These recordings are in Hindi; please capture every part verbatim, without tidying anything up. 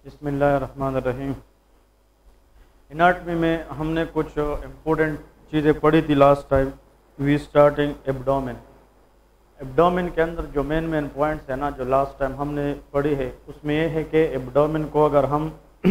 बिस्मिल्लाहिर्रहमानिर्रहीम। एनाटॉमी में हमने कुछ इम्पोर्टेंट चीज़ें पढ़ी थी last time. We starting abdomen. Abdomen के अंदर जो मेन मेन पॉइंट्स है ना, जो लास्ट टाइम हमने पढ़ी है, उसमें यह है कि एब्डोमेन को अगर हम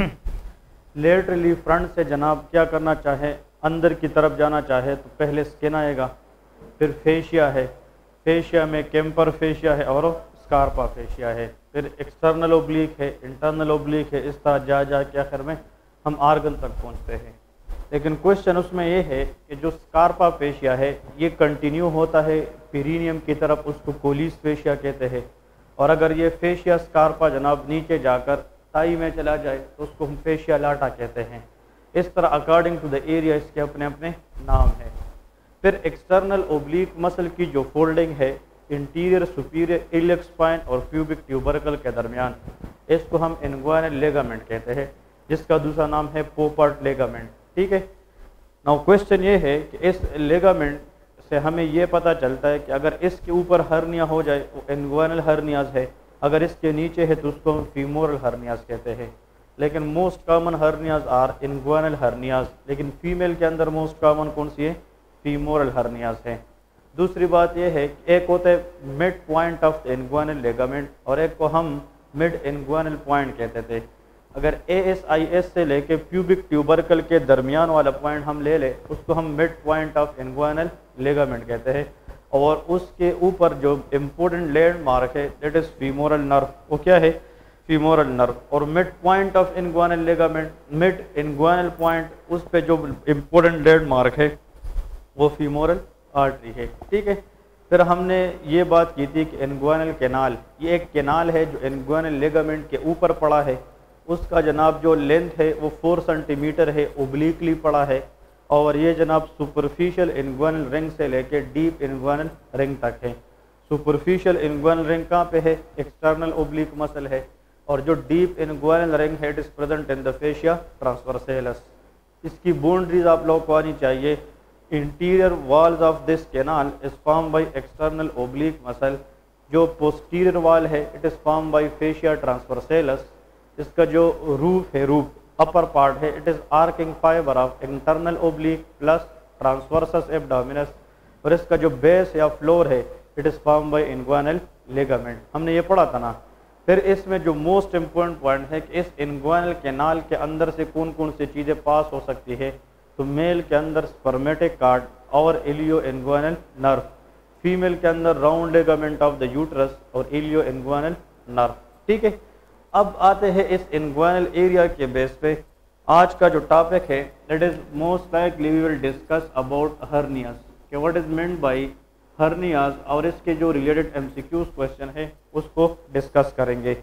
लेटरली फ्रंट से जनाब क्या करना चाहे, अंदर की तरफ जाना चाहे, तो पहले स्किन आएगा, फिर फेशिया है, फेशिया में कैम्पर फेशिया है और स्कारपा फेशिया है, फिर एक्सटर्नल ओब्लिक है, इंटरनल ओब्लिक है। इस तरह जा जा के आखिर में हम आर्गन तक पहुंचते हैं। लेकिन क्वेश्चन उसमें ये है कि जो स्कारपा फेशिया है ये कंटिन्यू होता है पेरिनियम की तरफ, उसको कोलिस फेशिया कहते हैं। और अगर ये फेशिया स्कारपा जनाब नीचे जाकर ताई में चला जाए तो उसको हम फेशिया लाटा कहते हैं। इस तरह अकॉर्डिंग टू द एरिया इसके अपने अपने नाम है। फिर एक्सटर्नल ओब्लिक मसल की जो फोल्डिंग है इंटीरियर सुपीरियर इलियक स्पाइन और प्यूबिक ट्यूबरकल के दरमियान, इसको हम इन्ग्वाइनल लेगामेंट कहते हैं, जिसका दूसरा नाम है पोपर्ट लेगामेंट। ठीक है। नाउ क्वेश्चन ये है कि इस लेगामेंट से हमें ये पता चलता है कि अगर इसके ऊपर हर्निया हो जाए वो इन्ग्वाइनल हर्नियाज है, अगर इसके नीचे है तो उसको हम फीमोरल हर्नियाज कहते हैं। लेकिन most common hernias are inguinal hernias, लेकिन फीमेल के अंदर मोस्ट कॉमन कौन सी है? फीमोरल हर्नियाज है। दूसरी बात यह है कि एक होता है mid point of the inguinal ligament और एक को हम मिड इन्ग्वाइनल पॉइंट कहते थे। अगर ए एस आई एस से लेके प्यूबिक ट्यूबरकल के दरमियान वाला पॉइंट हम ले ले उसको हम mid point of inguinal ligament कहते हैं। और उसके ऊपर जो इम्पोर्टेंट लैंडमार्क है दैट इज़ फीमोरल नर्व। वो क्या है? Femoral nerve. और mid point of inguinal ligament, mid inguinal point, उस पर जो इम्पोर्टेंट लैंडमार्क है वो फीमोरल आर्टरी है। ठीक है। फिर हमने ये बात की थी कि इन्ग्वाइनल कैनाल, ये एक कैनाल है जो इन्ग्वाइनल लेगामेंट के ऊपर पड़ा है। उसका जनाब जो लेंथ है वो फोर सेंटीमीटर है, ओब्लिकली पड़ा है। और ये जनाब सुपरफिशियल इन्ग्वाइनल रिंग से लेके डीप इन्ग्वाइनल रिंग तक है। सुपरफिशियल इन्ग्वाइनल रिंग कहाँ पे है? एक्सटर्नल ओब्लिक मसल है। और जो डीप इन्ग्वाइनल रिंग है it is present in the fascia transversalis. इसकी बाउंड्रीज आप लोग को आनी चाहिए। Anterior walls of this canal is form by external oblique muscle. जो पोस्टीरियर वॉल है it is form by fascia transversalis. इसका जो रूफ है, रूफ अपर पार्ट है, it is arching fiber of internal oblique plus transversus abdominis. और इसका जो बेस या फ्लोर है it is form by inguinal ligament. हमने ये पढ़ा था ना। फिर इसमें जो मोस्ट इम्पोर्टेंट पॉइंट है कि इस इन्ग्वाइनल कैनाल के अंदर से कौन कौन सी चीज़ें पास हो सकती है। तो मेल के अंदर स्पर्मेटिक कार्ड और इलियो इन्ग्वाइनल नर्व, फीमेल के अंदर round ligament of the uterus और इलियो इन्ग्वाइनल नर्व। ठीक है। अब आते हैं इस इन्ग्वाइनल एरिया के बेस पे आज का जो टॉपिक है that is most likely we will discuss about hernias कि what is meant by hernias, और इसके जो रिलेटेड एमसीक्यूज क्वेश्चन है उसको डिस्कस करेंगे।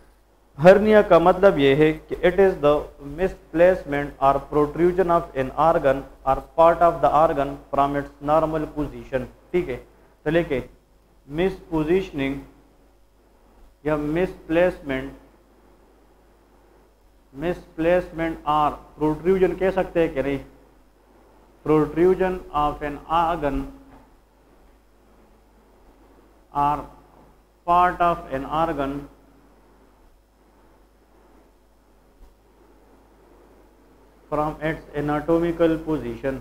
हर्निया का मतलब ये है कि इट इज़ द मिसप्लेसमेंट और प्रोट्रूजन ऑफ एन आर्गन और part of the organ from its normal position. ठीक है। तो लेके मिसपोजिशनिंग या मिसप्लेसमेंट, मिसप्लेसमेंट और प्रोट्रूजन कह सकते हैं कि नहीं, प्रोट्रूजन ऑफ एन आर्गन और part of an organ from its anatomical position,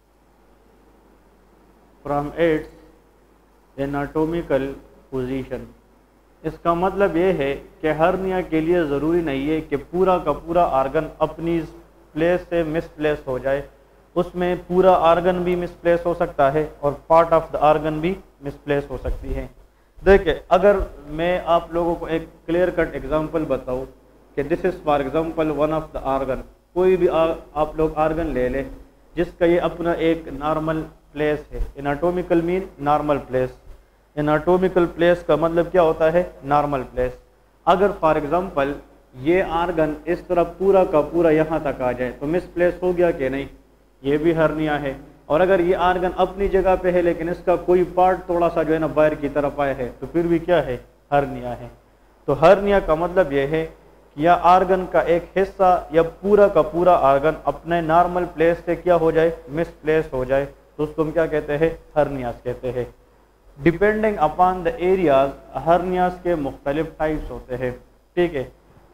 from its anatomical position। इसका मतलब ये है कि हर्निया के लिए ज़रूरी नहीं है कि पूरा का पूरा आर्गन अपनी प्लेस से मिसप्लेस हो जाए। उसमें पूरा आर्गन भी मिसप्लेस हो सकता है और पार्ट ऑफ द आर्गन भी मिसप्लेस हो सकती है। देखिए, अगर मैं आप लोगों को एक क्लियर कट एग्जांपल बताऊं कि this is for example one of the organ, कोई भी आ, आप लोग आर्गन ले लें जिसका ये अपना एक नॉर्मल प्लेस है। Anatomical mean normal place. Anatomical place का मतलब क्या होता है? Normal place. अगर फॉर एग्जांपल ये आर्गन इस तरह पूरा का पूरा यहाँ तक आ जाए तो मिसप्लेस हो गया कि नहीं? ये भी हर्निया है। और अगर ये आर्गन अपनी जगह पे है लेकिन इसका कोई पार्ट थोड़ा सा जो है ना बाहर की तरफ आया है तो फिर भी क्या है? हर्निया है। तो हर्निया का मतलब ये है या आर्गन का एक हिस्सा या पूरा का पूरा आर्गन अपने नॉर्मल प्लेस से क्या हो जाए? मिसप्लेस हो जाए, तो उसको हम क्या कहते हैं? हर्नियाज कहते हैं। Depending upon the areas hernias के मुख्तलिफ टाइप्स होते हैं। ठीक है।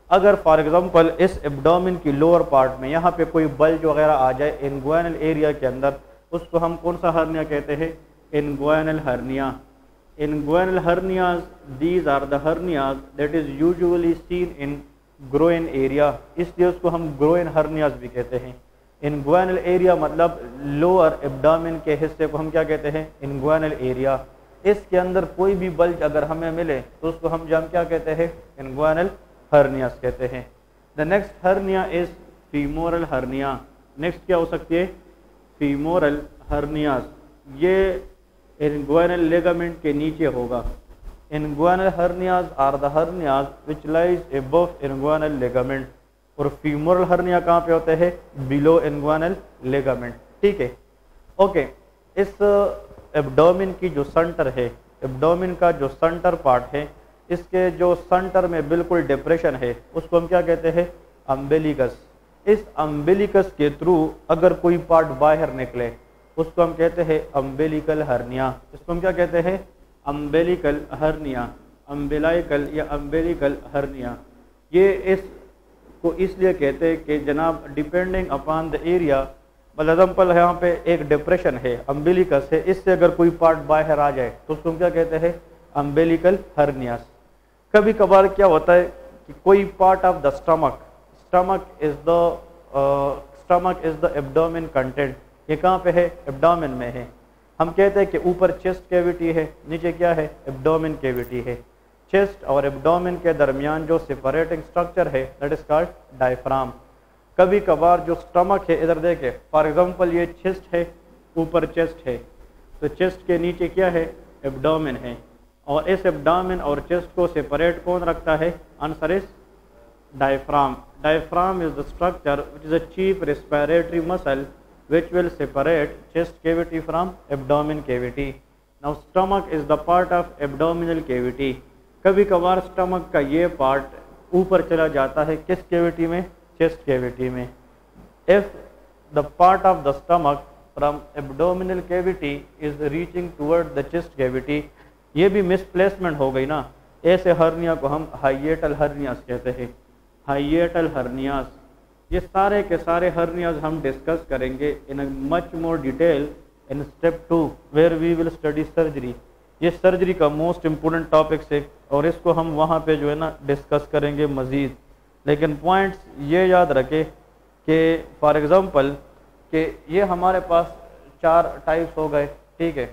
अगर फॉर एग्जांपल इस एब्डोमेन की लोअर पार्ट में यहाँ पे कोई बल्ज वगैरह आ जाए इनग्वाइनल एरिया के अंदर, उसको हम कौन सा हर्निया कहते हैं? Inguinal hernia. Inguinal hernias, these are the hernias that is usually seen in groin area, इसलिए उसको हम ग्रोइन हर्नियाज भी कहते हैं। इनग्वाइनल एरिया मतलब लोअर एब्डोमेन के हिस्से को हम क्या कहते हैं? Inguinal area. इसके अंदर कोई भी बल्ज अगर हमें मिले तो उसको हम जम क्या कहते हैं? इनग्वाइनल हर्नियास कहते हैं। The next hernia is femoral hernia. Next क्या हो सकती है? Femoral hernias. ये इनग्वाइनल लिगामेंट के नीचे होगा। Inguinal hernias are the hernias which lies above inguinal ligament, और फीमोरल हर्निया कहाँ पे होते हैं? Below inguinal ligament. ठीक है, ओके। इस एब्डोमेन की जो सेंटर है, एब्डोमेन का जो सेंटर पार्ट है, इसके जो सेंटर में बिल्कुल डिप्रेशन है, उसको हम क्या कहते हैं? अम्बिलिकस। इस अम्बिलिकस के थ्रू अगर कोई पार्ट बाहर निकले उसको हम कहते हैं अम्बिलिकल हर्निया। इसको हम क्या कहते हैं? अम्बिलिकल हर्निया, अम्बिलाइकल या अम्बिलिकल हर्निया। ये इस को इसलिए कहते हैं कि जनाब depending upon the area, example यहाँ पे एक डिप्रेशन है, अम्बिलिकस है, इससे अगर कोई पार्ट बाहर आ जाए तो उसको हम क्या कहते हैं? Umbilical hernias. कभी कभार क्या होता है कि कोई part of the stomach, stomach is the stomach is the abdomen content, ये कहाँ पे है? एब्डोमेन में है। हम कहते हैं कि ऊपर चेस्ट कैविटी है, नीचे क्या है? एब्डोमेन कैविटी है। चेस्ट और एब्डोमेन के दरमियान जो सेपरेटिंग स्ट्रक्चर है दैट इज कॉल्ड डायफ्राम। कभी कभार जो स्टमक है, इधर देखे फॉर एग्जांपल ये चेस्ट है, ऊपर चेस्ट है, तो चेस्ट के नीचे क्या है? एब्डोमेन है, और इस एब्डोमेन और चेस्ट को सेपरेट कौन रखता है? Answer is diaphragm. Diaphragm is the structure which is a chief respiratory muscle which will separate chest cavity from abdomen cavity. Now stomach is the part of abdominal cavity. कभी कभार स्टमक का ये पार्ट ऊपर चला जाता है, किस कैविटी में? चेस्ट कैविटी में। If the part of the stomach from abdominal cavity is reaching toward the chest cavity, ये भी मिसप्लेसमेंट हो गई ना, ऐसे हर्निया को हम हाइएटल हर्नियास कहते हैं। हाइएटल हर्नियास, ये सारे के सारे हर्नियाज हम डिस्कस करेंगे in much more detail in step two where we will study surgery. ये सर्जरी का मोस्ट इम्पोर्टेंट टॉपिक है और इसको हम वहाँ पे जो है ना डिस्कस करेंगे मज़ीद। लेकिन पॉइंट्स ये याद रखें कि फॉर एग्ज़ाम्पल कि ये हमारे पास चार टाइप्स हो गए, ठीक है।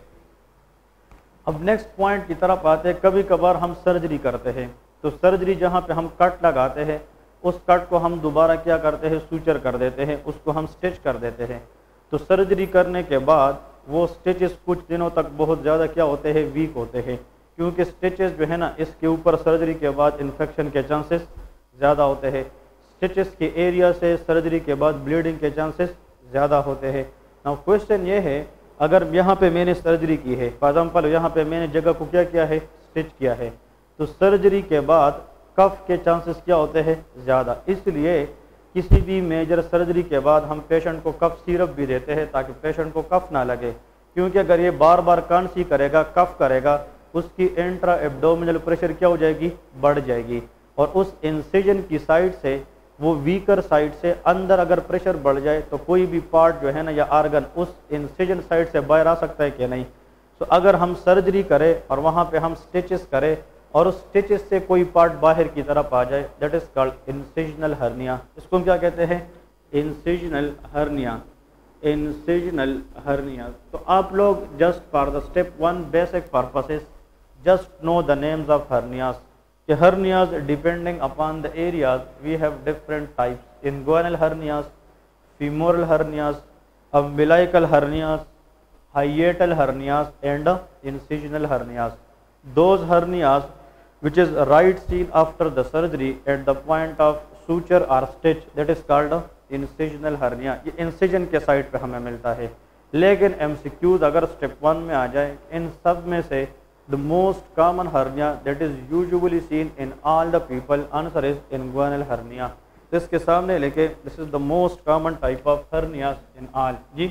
अब नेक्स्ट पॉइंट की तरफ आते हैं। कभी कभार हम सर्जरी करते हैं, तो सर्जरी जहाँ पे हम कट लगाते हैं उस कट को हम दोबारा क्या करते हैं? सूचर कर देते हैं, उसको हम स्टिच कर देते हैं। तो सर्जरी करने के बाद वो स्टिचेस कुछ दिनों तक बहुत ज़्यादा क्या होते हैं? वीक होते हैं, क्योंकि स्टिचेस जो है ना इसके ऊपर सर्जरी के बाद इन्फेक्शन के चांसेस ज़्यादा होते हैं। स्टिचेस के एरिया से सर्जरी के बाद ब्लीडिंग के चांसेस ज़्यादा होते हैं। नाउ क्वेश्चन ये है, अगर यहाँ पे मैंने सर्जरी की है, फॉर एग्जाम्पल यहाँ पे मैंने जगह को क्या किया है? स्टिच किया है, तो सर्जरी के बाद कफ के चांसेस क्या होते हैं? ज़्यादा। इसलिए किसी भी मेजर सर्जरी के बाद हम पेशेंट को कफ सिरप भी देते हैं ताकि पेशेंट को कफ ना लगे, क्योंकि अगर ये बार बार कांसी करेगा, कफ करेगा, उसकी इंट्रा एब्डोमिनल प्रेशर क्या हो जाएगी? बढ़ जाएगी, और उस इंसिजन की साइड से, वो वीकर साइड से अंदर अगर प्रेशर बढ़ जाए तो कोई भी पार्ट जो है ना या आर्गन उस इंसिजन साइड से बाहर आ सकता है कि नहीं। तो अगर हम सर्जरी करें और वहाँ पे हम स्टिचेस करें और उस स्टिचेस से कोई पार्ट बाहर की तरफ आ जाए, that is called incisional hernia. इसको हम क्या कहते हैं? Incisional hernia. Incisional hernia. तो आप लोग just for the step one basic purposes just know the names of hernias. कि hernias depending upon the areas we have different types. Inguinal hernias, femoral hernias, umbilical hernias, hiatal hernias and incisional hernias. Those hernias which is right seen after the surgery at the point of suture or stitch, that is called incisional hernia। ये incision के साइड पे हमें मिलता है। लेकिन एमसीक्यूज अगर स्टेप वन में आ जाए, इन सब में से the most common hernia that is usually seen in all the people, answer is inguinal hernia। तो इसके सामने लेके this is the most common type of hernias in all। Ji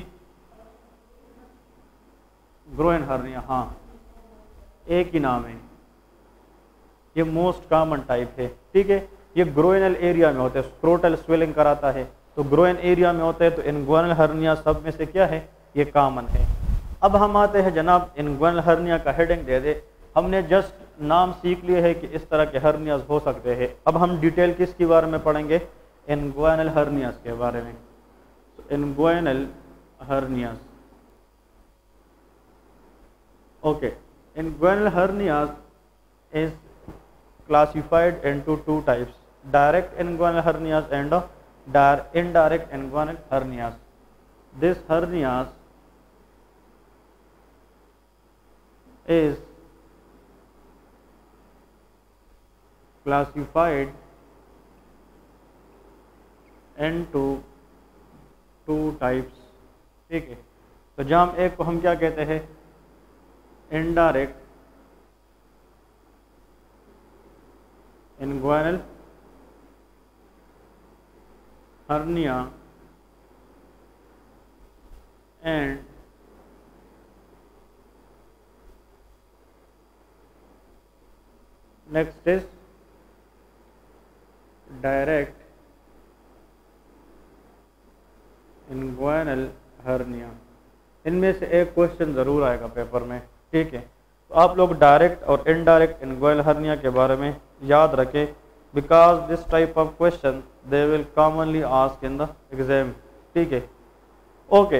groin hernia, हाँ एक ही नाम है, ये मोस्ट कॉमन टाइप है, ठीक है। ये ग्रोइनल एरिया में होते हैं, स्क्रोटल स्वेलिंग कराता है, तो ग्रोइन एरिया में होता है, तो इनग्वानल हर्निया सब में से क्या है, ये कॉमन है। अब हम आते हैं जनाब इनग्वानल हर्निया का हेडिंग दे दे, हमने जस्ट नाम सीख लिए है कि इस तरह के हर्नियाज हो सकते हैं। अब हम डिटेल किसके बारे में पढ़ेंगे, इनग्वानल हर्नियाज के बारे में। Inguinal hernias, okay, inguinal hernias is classified into two types, direct inguinal hernias and uh, indirect inguinal hernias. This hernias is classified into two types, ठीक है। तो जहाँ एक को हम क्या कहते हैं, indirect inguinal hernia and next is direct inguinal hernia। इनमें से एक क्वेश्चन ज़रूर आएगा पेपर में, ठीक है। तो आप लोग डायरेक्ट और इनडायरेक्ट इनग्वानल हर्निया के बारे में याद रखें, because this type of question they will commonly ask in the exam, ठीक है। ओके,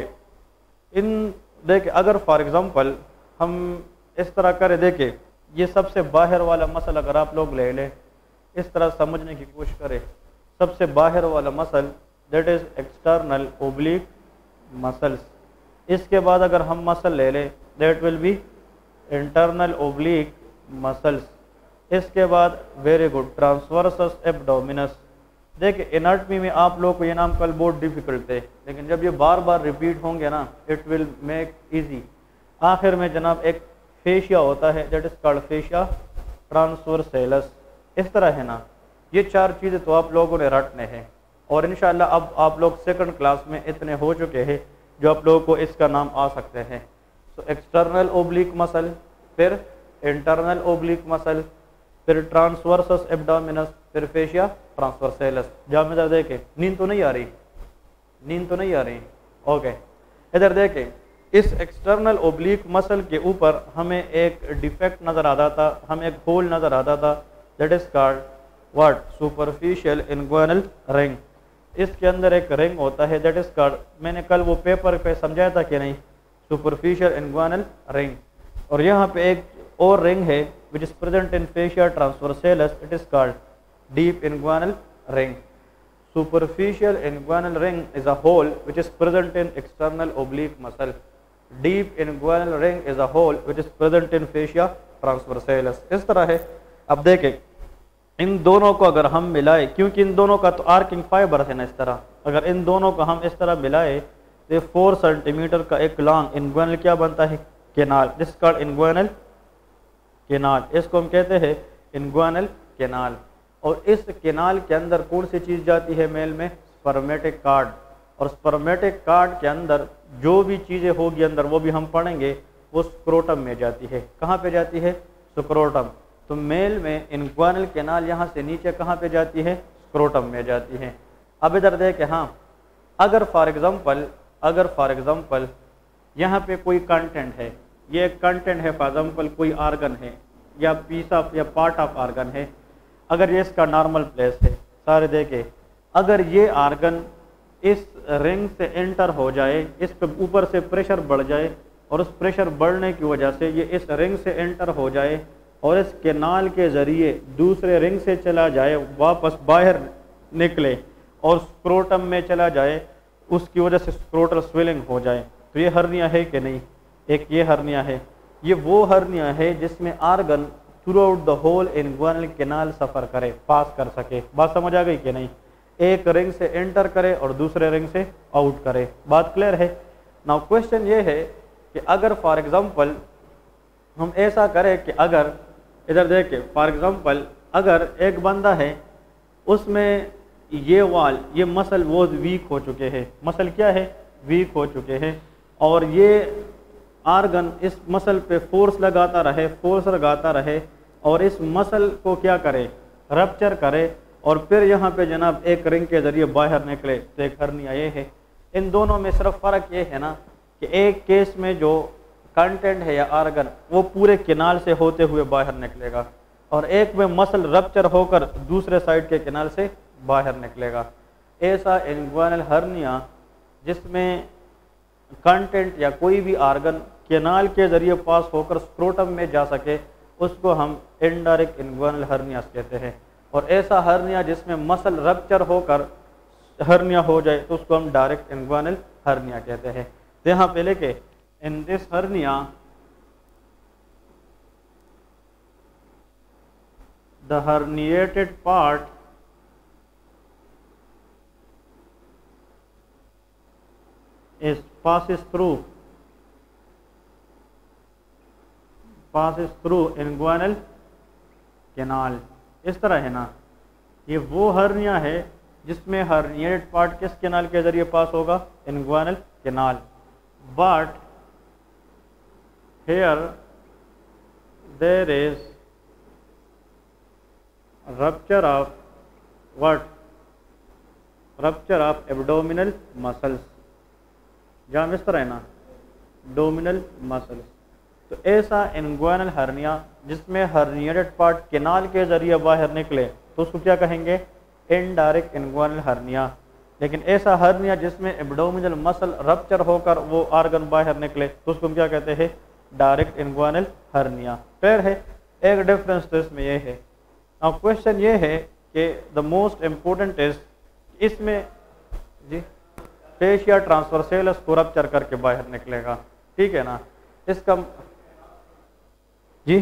इन देखे अगर फॉर एग्जांपल हम इस तरह करें, देखें ये सबसे बाहर वाला मसल अगर आप लोग ले लें, इस तरह समझने की कोशिश करें, सबसे बाहर वाला muscle that is external oblique muscles. इसके बाद अगर हम मसल ले लें that will be internal oblique muscles. इसके बाद वेरी गुड ट्रांसवर्सस एब्डोमिनस। देखिए एनाटमी में आप लोग को ये नाम कल बहुत डिफिकल्ट थे, लेकिन जब ये बार बार रिपीट होंगे ना इट विल मेक इजी। आखिर में जनाब एक फेशिया होता है that is called fascia transversalis. इस तरह है ना, ये चार चीज़ें तो आप लोगों ने रटने हैं, और इंशाल्लाह अब आप लोग सेकंड क्लास में इतने हो चुके हैं जो आप लोगों को इसका नाम आ सकते हैं। तो एक्सटर्नल ओब्लिक मसल, फिर इंटरनल ओब्लिक मसल, फिर ट्रांसवर्सस एब्डोमिनस, फिर फेशिया ट्रांसवर्सेलस। जहाँ इधर देखें, नींद तो नहीं आ रही, नींद तो नहीं आ रही, ओके। इधर देखें, इस एक्सटर्नल ओब्लिक मसल के ऊपर हमें एक डिफेक्ट नज़र आता था, हमें एक होल नज़र आता था that is called what, superficial inguinal ring. इसके अंदर एक रिंग होता है दैट इज कॉल्ड, मैंने कल वो पेपर पे समझाया था कि नहीं, सुपरफिशियल इनग्वानल रिंग। और यहाँ पे एक और रिंग है which is present in fascia transversalis, it is called deep inguinal ring. Superficial inguinal ring is a hole which is present in external oblique muscle. Deep inguinal ring is a hole which is present in fascia transversalis. इस तरह है। अब देखें इन दोनों को अगर हम मिलाए, क्योंकि इन दोनों का तो आर्किंग फाइबर है ना, इस तरह अगर इन दोनों को हम इस तरह मिलाए तो फोर सेंटीमीटर का एक लॉन्ग इनग्वानल क्या बनता है, canal. This called inguinal canal, इसको हम कहते हैं इनग्वानल केनाल। और इस केनाल के अंदर कौन सी चीज़ जाती है मेल में, स्पर्मेटिक कार्ड। और स्पर्मेटिक कार्ड के अंदर जो भी चीज़ें होगी अंदर वो भी हम पढ़ेंगे, वो स्क्रोटम में जाती है। कहाँ पे जाती है, स्क्रोटम। तो मेल में इनग्वानल केनाल यहाँ से नीचे कहाँ पे जाती है, स्क्रोटम में जाती है। अब इधर देखें, हाँ अगर फॉर एग्जांपल अगर फॉर एग्जांपल यहाँ पे कोई कंटेंट है, ये कंटेंट है फॉर एग्जांपल कोई आर्गन है या पीस ऑफ या पार्ट ऑफ आर्गन है, अगर ये इसका नॉर्मल प्लेस है, सारे देखें अगर ये आर्गन इस रिंग से एंटर हो जाए, इस पे ऊपर से प्रेशर बढ़ जाए और उस प्रेशर बढ़ने की वजह से ये इस रिंग से एंटर हो जाए और इस केनाल के ज़रिए दूसरे रिंग से चला जाए, वापस बाहर निकले और स्क्रोटम में चला जाए, उसकी वजह से स्क्रोटल स्वेलिंग हो जाए, तो ये हर्निया है कि नहीं। एक ये हर्निया है, ये वो हर्निया है जिसमें organ throughout the hole inguinal canal सफ़र करे, पास कर सके। बात समझ आ गई कि नहीं, एक रिंग से एंटर करे और दूसरे रिंग से आउट करे। बात क्लियर है। नाउ क्वेश्चन ये है कि अगर फॉर एग्जांपल हम ऐसा करें कि अगर इधर देखें फॉर एग्जांपल अगर एक बंदा है, उसमें ये वाल ये मसल वो वीक हो चुके हैं, मसल क्या है, वीक हो चुके हैं, और ये आर्गन इस मसल पे फोर्स लगाता रहे फोर्स लगाता रहे और इस मसल को क्या करे, रप्चर करे और फिर यहाँ पे जनाब एक रिंग के ज़रिए बाहर निकले तो एक हर्निया ये है। इन दोनों में सिर्फ फ़र्क ये है ना कि एक केस में जो कंटेंट है या आर्गन वो पूरे किनाल से होते हुए बाहर निकलेगा और एक में मसल रप्चर होकर दूसरे साइड के किनाल से बाहर निकलेगा। ऐसा इन्ग्वानल हर्निया जिसमें कंटेंट या कोई भी आर्गन केनाल के ज़रिए पास होकर स्क्रोटम में जा सके उसको हम इनडायरेक्ट इन्ग्वानल हर्नियास कहते हैं। और ऐसा हर्निया जिसमें मसल रप्चर होकर हर्निया हो जाए तो उसको हम डायरेक्ट इन्ग्वानल हर्निया कहते हैं। तो यहाँ पे लेके in this hernia the herniated part is passes through passes through inguinal canal। इस तरह है ना, ये वो हर्निया है जिसमें herniated part किस कैनाल के जरिए पास होगा, inguinal canal। but here there is rupture of what rupture of abdominal muscles। जहाँ इस तरह है ना डोमिनल मसल्स। तो ऐसा इन्ग्वानल हर्निया जिसमें हर्निएटेड पार्ट केनाल के जरिए बाहर निकले तो उसको क्या कहेंगे, इनडायरेक्ट इन्ग्वानल हर्निया। लेकिन ऐसा हर्निया जिसमें एब्डोमिनल मसल रप्चर होकर वो आर्गन बाहर निकले तो उसको हम क्या कहते हैं, डायरेक्ट इन्ग्वानल हर्निया। फिर है एक डिफरेंस तो इसमें यह है। अब क्वेश्चन ये है कि द मोस्ट इम्पोर्टेंट इज इसमें जी फेशिया ट्रांसवर्सेलस को रप्चर करके बाहर निकलेगा, ठीक है ना। इसका जी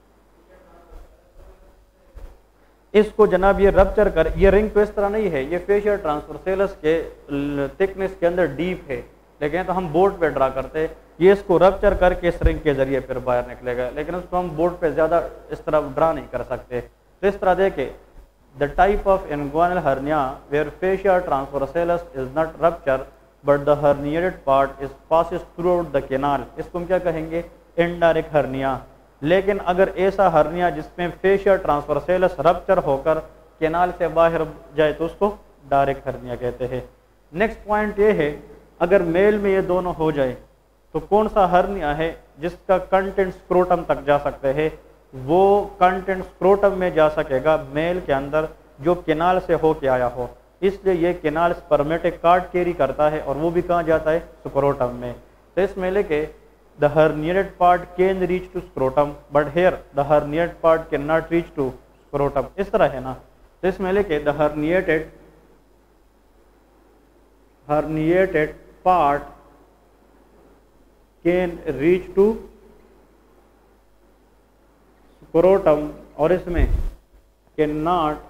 इसको जनाब ये रप्चर कर, ये रिंग तो इस तरह नहीं है, ये फेशिया ट्रांसवर्सेलस के थिकनेस के अंदर डीप है, लेकिन तो हम बोर्ड पे ड्रा करते हैं, ये इसको रप्चर करके इस रिंग के जरिए फिर बाहर निकलेगा, लेकिन उसको हम बोर्ड पे ज़्यादा इस तरह ड्रा नहीं कर सकते। तो इस तरह देखे the type of inguinal hernia where fascia transversalis is not rupture but the herniated part is passes throughout the canal, इसको हम क्या कहेंगे, इनडायरेक्ट हर्निया। लेकिन अगर ऐसा हर्निया जिसमें फेशिया ट्रांसवर्सेलस रप्चर होकर केनाल से बाहर जाए तो उसको डायरेक्ट हर्निया कहते हैं। नेक्स्ट पॉइंट ये है, अगर मेल में ये दोनों हो जाए तो कौन सा हर्निया है जिसका कंटेंट स्क्रोटम तक जा सकते हैं, वो कंटेंट स्क्रोटम में जा सकेगा मेल के अंदर जो केनाल से होके आया हो। इसलिए ये केनाल स्पर्मेटिक कार्ड कैरी करता है और वो भी कहाँ जाता है, स्क्रोटम में। तो इसमें लेके the herniated part can reach to scrotum but here the herniated part cannot reach to scrotum, इस तरह है ना। तो इसमें लेके the herniated herniated part can reach to scrotum और इसमें cannot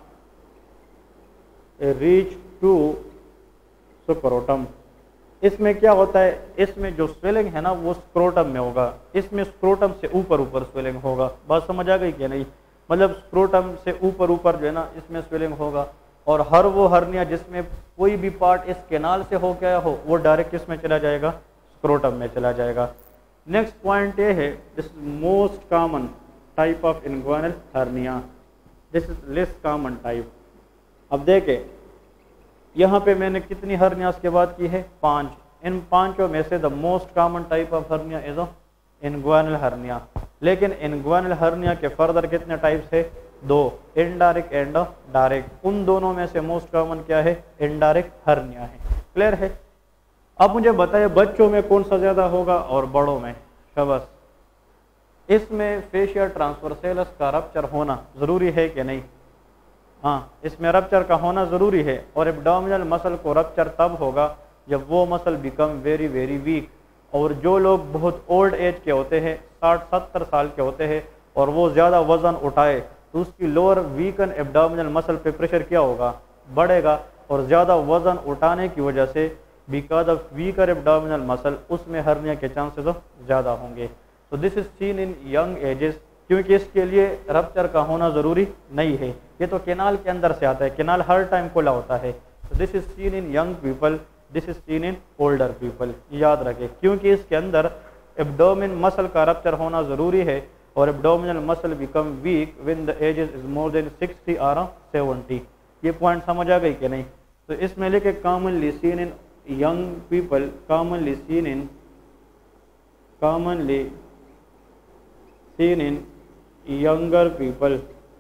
रीच टू स्क्रोटम। इसमें क्या होता है, इसमें जो स्वेलिंग है ना वो स्क्रोटम में होगा, इसमें स्क्रोटम से ऊपर ऊपर स्वेलिंग होगा। बात समझ आ गई क्या नहीं, मतलब स्क्रोटम से ऊपर ऊपर जो है ना इसमें स्वेलिंग होगा। और हर वो हर्निया जिसमें कोई भी पार्ट इस केनाल से हो गया हो वो डायरेक्ट इसमें चला जाएगा, स्क्रोटम में चला जाएगा। नेक्स्ट पॉइंट ये है, this most common type of inguinal hernia, this is less common type. अब देखें यहाँ पे मैंने कितनी हर्नियास की बात की है, पांच। इन पांचों में से the most common type of hernia is inguinal hernia. लेकिन इन्ग्वानल हर्निया के फर्दर कितने टाइप्स है, दो, इनडायरेक्ट एंड डायरेक्ट। उन दोनों में से मोस्ट कॉमन क्या है, इनडायरेक्ट हर्निया है। क्लियर है। अब मुझे बताइए बच्चों में कौन सा ज्यादा होगा और बड़ों में। शाबाश। इसमें फेशिया ट्रांसवर्सेलस का रप्चर होना जरूरी है कि नहीं, हाँ इसमें रप्चर का होना ज़रूरी है। और एब्डोमिनल मसल को रप्चर तब होगा जब वो muscle become very very weak. और जो लोग बहुत ओल्ड एज के होते हैं, साठ सत्तर साल के होते हैं, और वो ज़्यादा वज़न उठाए तो उसकी लोअर वीकन एब्डोमिनल मसल पे प्रेशर क्या होगा, बढ़ेगा। और ज़्यादा वज़न उठाने की वजह से because of weaker abdominal muscle उसमें हर्निया के चांसेस ज़्यादा होंगे। तो this is seen in young ages, क्योंकि इसके लिए रप्चर का होना ज़रूरी नहीं है। ये तो केनाल के अंदर से आता है, केनाल हर टाइम खुला होता है। तो this is seen in young people, this is seen in older people. याद रखें, क्योंकि इसके अंदर एब्डोमिन मसल का रप्चर होना ज़रूरी है। और abdominal muscle become weak when the age is more than sixty और सेवेंटी। ये पॉइंट समझ आ गई कि नहीं? तो इसमें लिखे commonly seen in young people, commonly seen in commonly seen in younger people,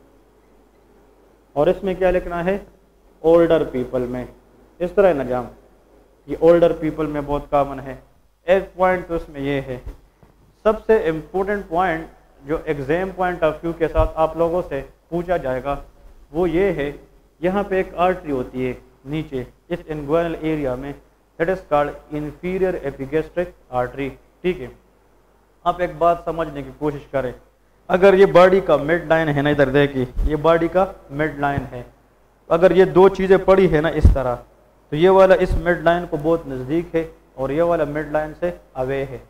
और इसमें क्या लिखना है? ओल्डर पीपल में। इस तरह ना जाम, ये ओल्डर पीपल में बहुत कॉमन है। एक पॉइंट तो इसमें ये है, सबसे इम्पोर्टेंट पॉइंट जो एग्जाम पॉइंट ऑफ व्यू के साथ आप लोगों से पूछा जाएगा वो ये है, यहाँ पे एक आर्टरी होती है नीचे इस इंग्वानल एरिया में, that is called inferior epigastric artery. ठीक है, आप एक बात समझने की कोशिश करें, अगर ये बॉडी का मिड लाइन है ना, इधर देखिए ये बॉडी का मिड लाइन है, अगर ये दो चीज़ें पड़ी है ना इस तरह, तो ये वाला इस मिड लाइन को बहुत नज़दीक है और ये वाला मिड लाइन से अवे है।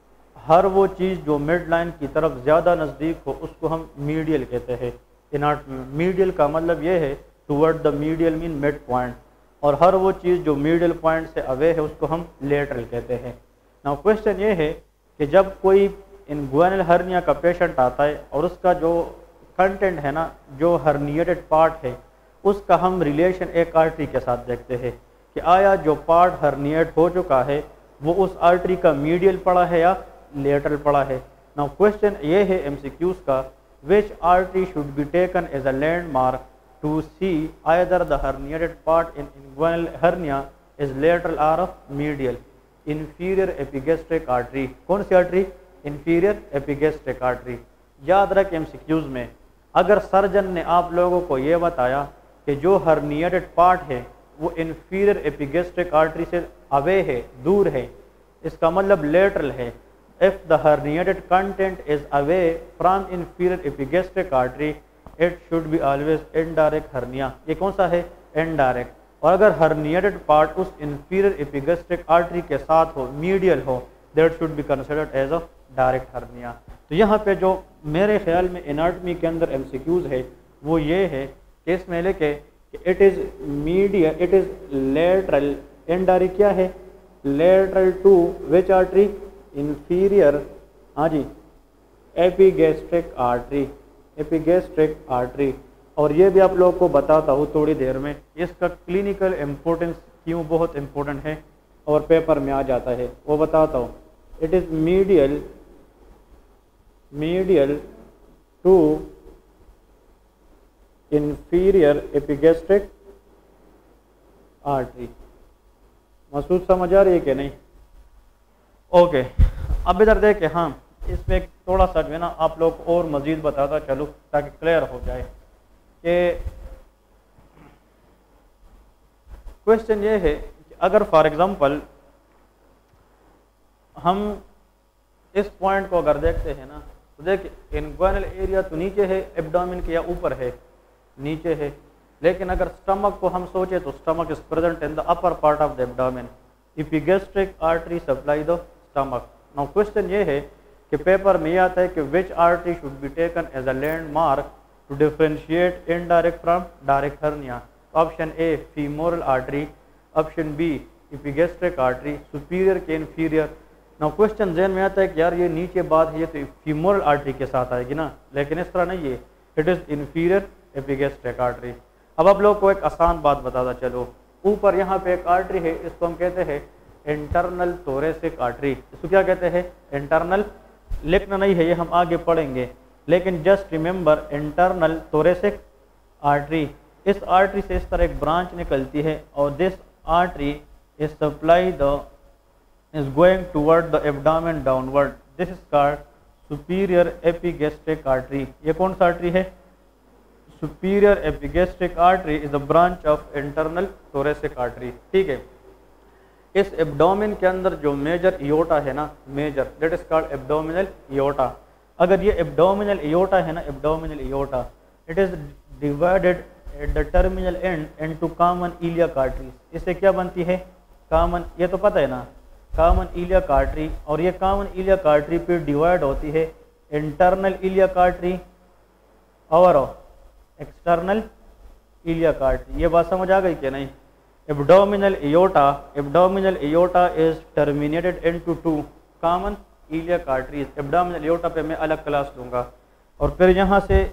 हर वो चीज़ जो मिड लाइन की तरफ ज़्यादा नज़दीक हो उसको हम मीडियल कहते हैं। इन मीडियल का मतलब ये है toward the medial mean mid point, और हर वो चीज़ जो मीडियल पॉइंट से अवे है उसको हम लेटरल कहते हैं। नाउ क्वेश्चन ये है कि जब कोई इंग्वानल हर्निया का पेशेंट आता है और उसका जो कंटेंट है ना, जो हर्निएटेड पार्ट है, उसका हम रिलेशन एक आर्टरी के साथ देखते हैं कि आया जो पार्ट हर्निएट हो चुका है वो उस आर्टरी का मीडियल पड़ा है या लेटरल पड़ा है। नाउ क्वेश्चन ये है एमसीक्यूज का, which artery should be taken as a landmark to see either the herniated part in inguinal hernia is lateral और मीडियल? Inferior epigastric artery. कौन सी आर्टरी? Inferior epigastric artery. याद रखें एमसीक्यूज में अगर सर्जन ने आप लोगों को ये बताया कि जो हर्निएटेड पार्ट है वो इंफीरियर एपिगैस्ट्रिक आर्टरी से अवे है, दूर है, इसका मतलब लेटरल है। If the herniated content is away from inferior epigastric artery it should be always indirect hernia. ये कौन सा है? इनडायरेक्ट। और अगर हर्निएटेड पार्ट उस इंफीरियर एपिगैस्ट्रिक आर्टरी के साथ हो, मीडियल हो, that should be considered as a direct hernia. तो यहाँ पे जो मेरे ख्याल में एनाटॉमी के अंदर एमसीक्यूज है वो ये है कि इसमें लेके it is medial, it is lateral, indirect क्या है? Lateral to which artery? Inferior, हाँ जी, एपिगैस्ट्रिक आर्टरी, एपिगैस्ट्रिक आर्टरी। और ये भी आप लोगों को बताता हूँ थोड़ी देर में, इसका क्लिनिकल इम्पोर्टेंस क्यों बहुत इम्पोर्टेंट है और पेपर में आ जाता है वो बताता हूँ। It is medial, medial to inferior epigastric artery. महसूस समझ आ रही है कि नहीं? ओके, अब इधर देखें, हाँ इसमें थोड़ा सा जो है ना आप लोग को और मज़ीद बताता चलूँ ताकि क्लियर हो जाए कि क्वेश्चन ये है कि अगर फॉर एग्जांपल हम इस पॉइंट को अगर देखते हैं ना, तो देखिए इंग्वानल एरिया तो नीचे है, एब्डोमेन के या ऊपर है? नीचे है। लेकिन अगर स्टमक को हम सोचे तो stomach is present in the upper part of the abdomen. Epigastric artery supply the stomach. Now question ये है कि पेपर में ये आता है कि which artery should be taken as a landmark to differentiate indirect from direct hernia. Option A femoral artery, option B epigastric artery, superior के इंफीरियर। नाउ क्वेश्चन जहन में आता है कि यार ये नीचे बात है, ये तो फीमोरल आर्टरी के साथ आएगी ना, लेकिन इस तरह नहीं है, it is inferior epigastric artery. अब आप लोग को एक आसान बात बताता चलो, ऊपर यहाँ पे एक आर्टरी है, इसको हम कहते हैं इंटरनल थोरेसिक आर्टरी। इसको क्या कहते हैं? इंटरनल। लिखना नहीं है, ये हम आगे पढ़ेंगे, लेकिन just remember internal thoracic artery. इस आर्टरी से इस तरह एक ब्रांच निकलती है और this artery is supply the is going toward the abdomen downward. This is called superior epigastric artery. ये कौन सा आर्टरी है? Superior epigastric artery is the branch of internal thoracic artery. ठीक है, इस एब्डोमेन के अंदर जो मेजर इयोटा है ना, major, that is called abdominal aorta. अगर ये एब्डोमिनल इयोटा है ना, abdominal aorta, it is divided at the terminal end into common iliac arteries. इससे क्या बनती है? कॉमन, ये तो पता है ना, कॉमन इलियक आर्टरी। और ये कॉमन इलियक आर्टरी पे डिवाइड होती है इंटरनल इलियक आर्टरी और एक्सटर्नल इलियक आर्टरी। ये बात समझ आ गई कि नहीं? Abdominal aorta, abdominal aorta is terminated into two common iliac arteries. Abdominal aorta पे मैं अलग क्लास लूँगा। और फिर यहाँ से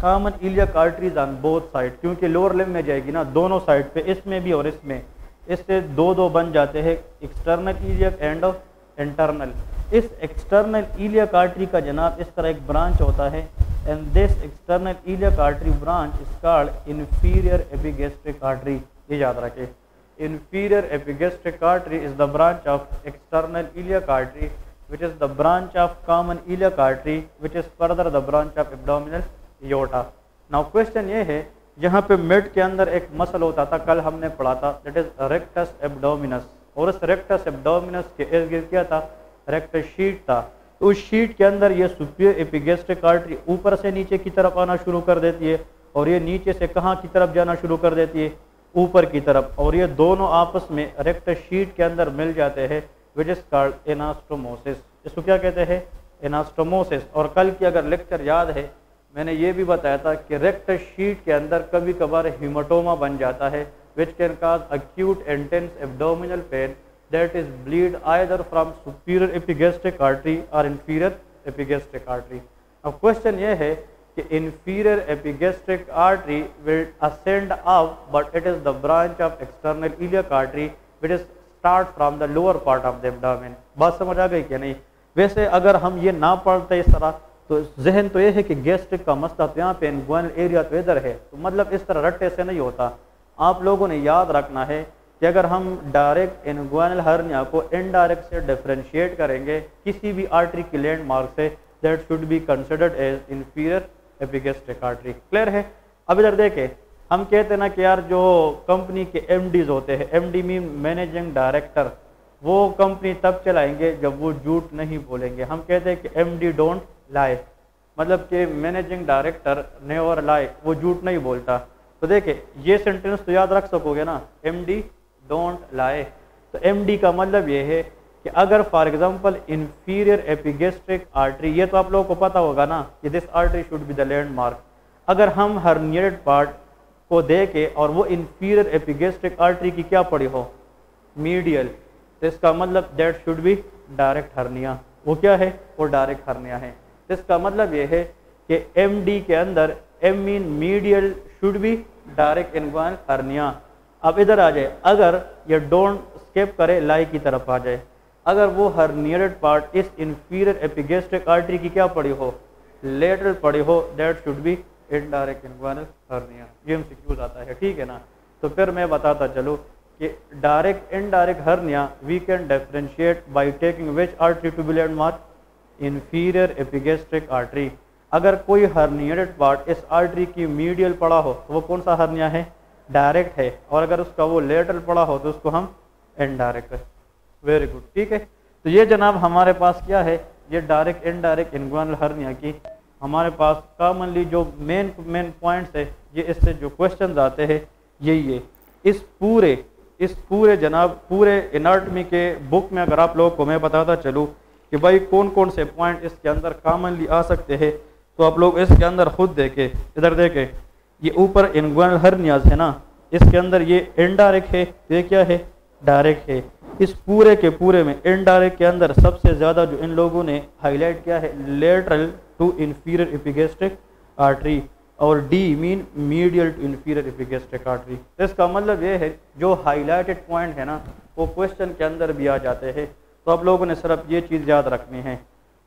common iliac arteries on both side, क्योंकि लोअर लिम्ब में जाएगी ना दोनों साइड पे, इसमें भी और इसमें, इससे दो दो बन जाते हैं एक्सटर्नल इलियक एंड इंटरनल। इस एक्सटर्नल इलियक आर्टरी का जनाब इस तरह एक ब्रांच होता है, and this external iliac artery branch is called inferior epigastric artery. ये याद रखें, inferior epigastric artery is the branch of external iliac artery, which is the branch of common iliac artery, which is further the branch of abdominal aorta. Now question ये है, यहाँ पे मिड के अंदर एक मसल होता था, कल हमने पढ़ा था, that is rectus abdominis, और उस rectus abdominis के इर्द गिर्द क्या था, rectus sheet था। तो उस शीट के अंदर ये superior epigastric artery ऊपर से नीचे की तरफ आना शुरू कर देती है, और ये नीचे से कहाँ की तरफ जाना शुरू कर देती है, ऊपर की तरफ, और ये दोनों आपस में रेक्टस शीट के अंदर मिल जाते हैं, विच इज कॉल्ड एनास्टोमोसिस। इसको क्या कहते हैं, एनास्टोमोसिस। और कल की अगर लेक्चर याद है, मैंने ये भी बताया था कि रेक्टस शीट के अंदर कभी कभार हीमाटोमा बन जाता है, which can cause acute intense abdominal pain that is bleed either from superior epigastric artery और इंफीरियर एपिगैस्ट्रिक आर्टरी। अब क्वेश्चन ये है कि inferior epigastric artery will ascend up, but it is the branch of external iliac artery which is start from the lower part of the abdomen। बात समझ आ गई क्या नहीं? वैसे अगर हम ये ना पढ़ते इस तरह तो जहन तो ये है कि गैस्ट्रिक का मसला तो यहाँ पे इनग्वाइनल एरिया तो इधर है, तो मतलब इस तरह रट्टे से नहीं होता। आप लोगों ने याद रखना है कि अगर हम डायरेक्ट इनग्वाइनल हर्निया को इनडायरेक्ट से डिफरेंशिएट करेंगे किसी भी आर्टरी की लैंडमार्क से, that should be considered as inferior epigastric artery. Clear है? अब इधर देखें, हम कहते हैं ना कि यार जो कंपनी के एमडीज होते हैं, एमडी मीन मैनेजिंग डायरेक्टर, वो कंपनी तब चलाएंगे जब वो झूठ नहीं बोलेंगे। हम कहते हैं कि एमडी डोंट लाई, मतलब कि मैनेजिंग डायरेक्टर नेवर लाई, वो झूठ नहीं बोलता। तो देखिए ये सेंटेंस तो याद रख सकोगे ना, एमडी डोंट लाई। तो एमडी का मतलब ये है कि अगर for example inferior epigastric artery, ये तो आप लोगों को पता होगा ना कि this artery should be the landmark, अगर हम हर्निएटेड पार्ट को देखे और वो इंफीरियर एपिगैस्ट्रिक आर्टरी की क्या पड़ी हो, मीडियल, तो इसका मतलब that should be direct hernia. वो क्या है, वो डायरेक्ट हर्निया है। इसका मतलब ये है कि एमडी के अंदर M mean medial should be direct inguinal hernia. अब इधर आ जाए, अगर ये डोंट स्किप करे लाई की तरफ आ जाए, अगर वो हर्निएटेड पार्ट इस इंफीरियर एपिगैस्ट्रिक आर्टरी की क्या पड़ी हो, लेटरल पड़ी हो, that should be indirect inguinal hernia. ये एमसीक्यूज आता है, ठीक है ना। तो फिर मैं बताता चलो कि direct indirect hernia we can differentiate by taking which artery to be landmark, inferior epigastric artery. अगर कोई हर्निएटेड पार्ट इस आर्टरी की मीडियल पड़ा हो तो वो कौन सा हर्निया है, डायरेक्ट है, और अगर उसका वो लेटरल पड़ा हो तो उसको हम इनडायरेक्ट है। वेरी गुड, ठीक है। तो ये जनाब हमारे पास क्या है, ये डायरेक्ट इनडायरेक्ट इनग्वाइनल हर्निया की हमारे पास कॉमनली जो मेन मेन पॉइंट्स है, ये इससे जो क्वेश्चंस आते हैं यही है। इस पूरे इस पूरे जनाब पूरे एनाटॉमी के बुक में अगर आप लोगों को मैं बताता चलूँ कि भाई कौन कौन से पॉइंट इसके अंदर कॉमनली आ सकते हैं, तो आप लोग इसके अंदर खुद देखें। इधर देखें, ये ऊपर इनग्वाइनल हर्नियाज है ना, इसके अंदर ये इनडायरेक्ट है, ये क्या है, डायरेक्ट है। इस पूरे के पूरे में इनडायरेक्ट के अंदर सबसे ज़्यादा जो इन लोगों ने हाईलाइट किया है, lateral to inferior epigastric artery, और D mean medial to inferior epigastric artery. इसका मतलब ये है जो हाईलाइटेड पॉइंट है ना वो क्वेश्चन के अंदर भी आ जाते हैं। तो आप लोगों ने सिर्फ ये चीज़ याद रखनी है।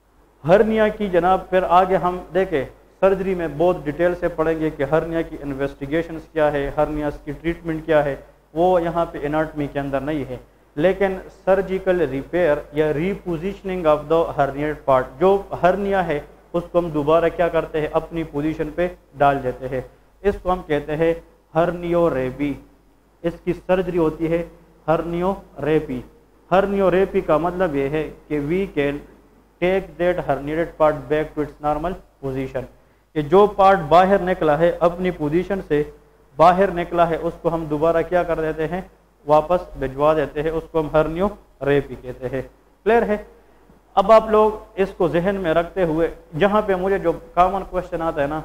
हर्निया की जनाब फिर आगे हम देखें सर्जरी में बहुत डिटेल से पढ़ेंगे कि हर्निया की इन्वेस्टिगेशंस क्या है, हर्निया की ट्रीटमेंट क्या है, वो यहाँ पे एनाटॉमी के अंदर नहीं है। लेकिन सर्जिकल रिपेयर या repositioning of the herniated part, जो हर्निया है उसको हम दोबारा क्या करते हैं, अपनी पोजीशन पे डाल देते हैं, इसको हम कहते हैं हर्नियोरेपी। इसकी सर्जरी होती है हर्नियोरेपी। हर्नियोरेपी का मतलब ये है कि we can take that herniated part back to its normal position, कि जो पार्ट बाहर निकला है अपनी पोजीशन से बाहर निकला है उसको हम दोबारा क्या कर देते हैं, वापस भिजवा देते हैं, उसको हम हर्नियोरेपी कहते हैं। क्लियर है? अब आप लोग इसको जहन में रखते हुए, जहाँ पे मुझे जो कॉमन क्वेश्चन आता है ना,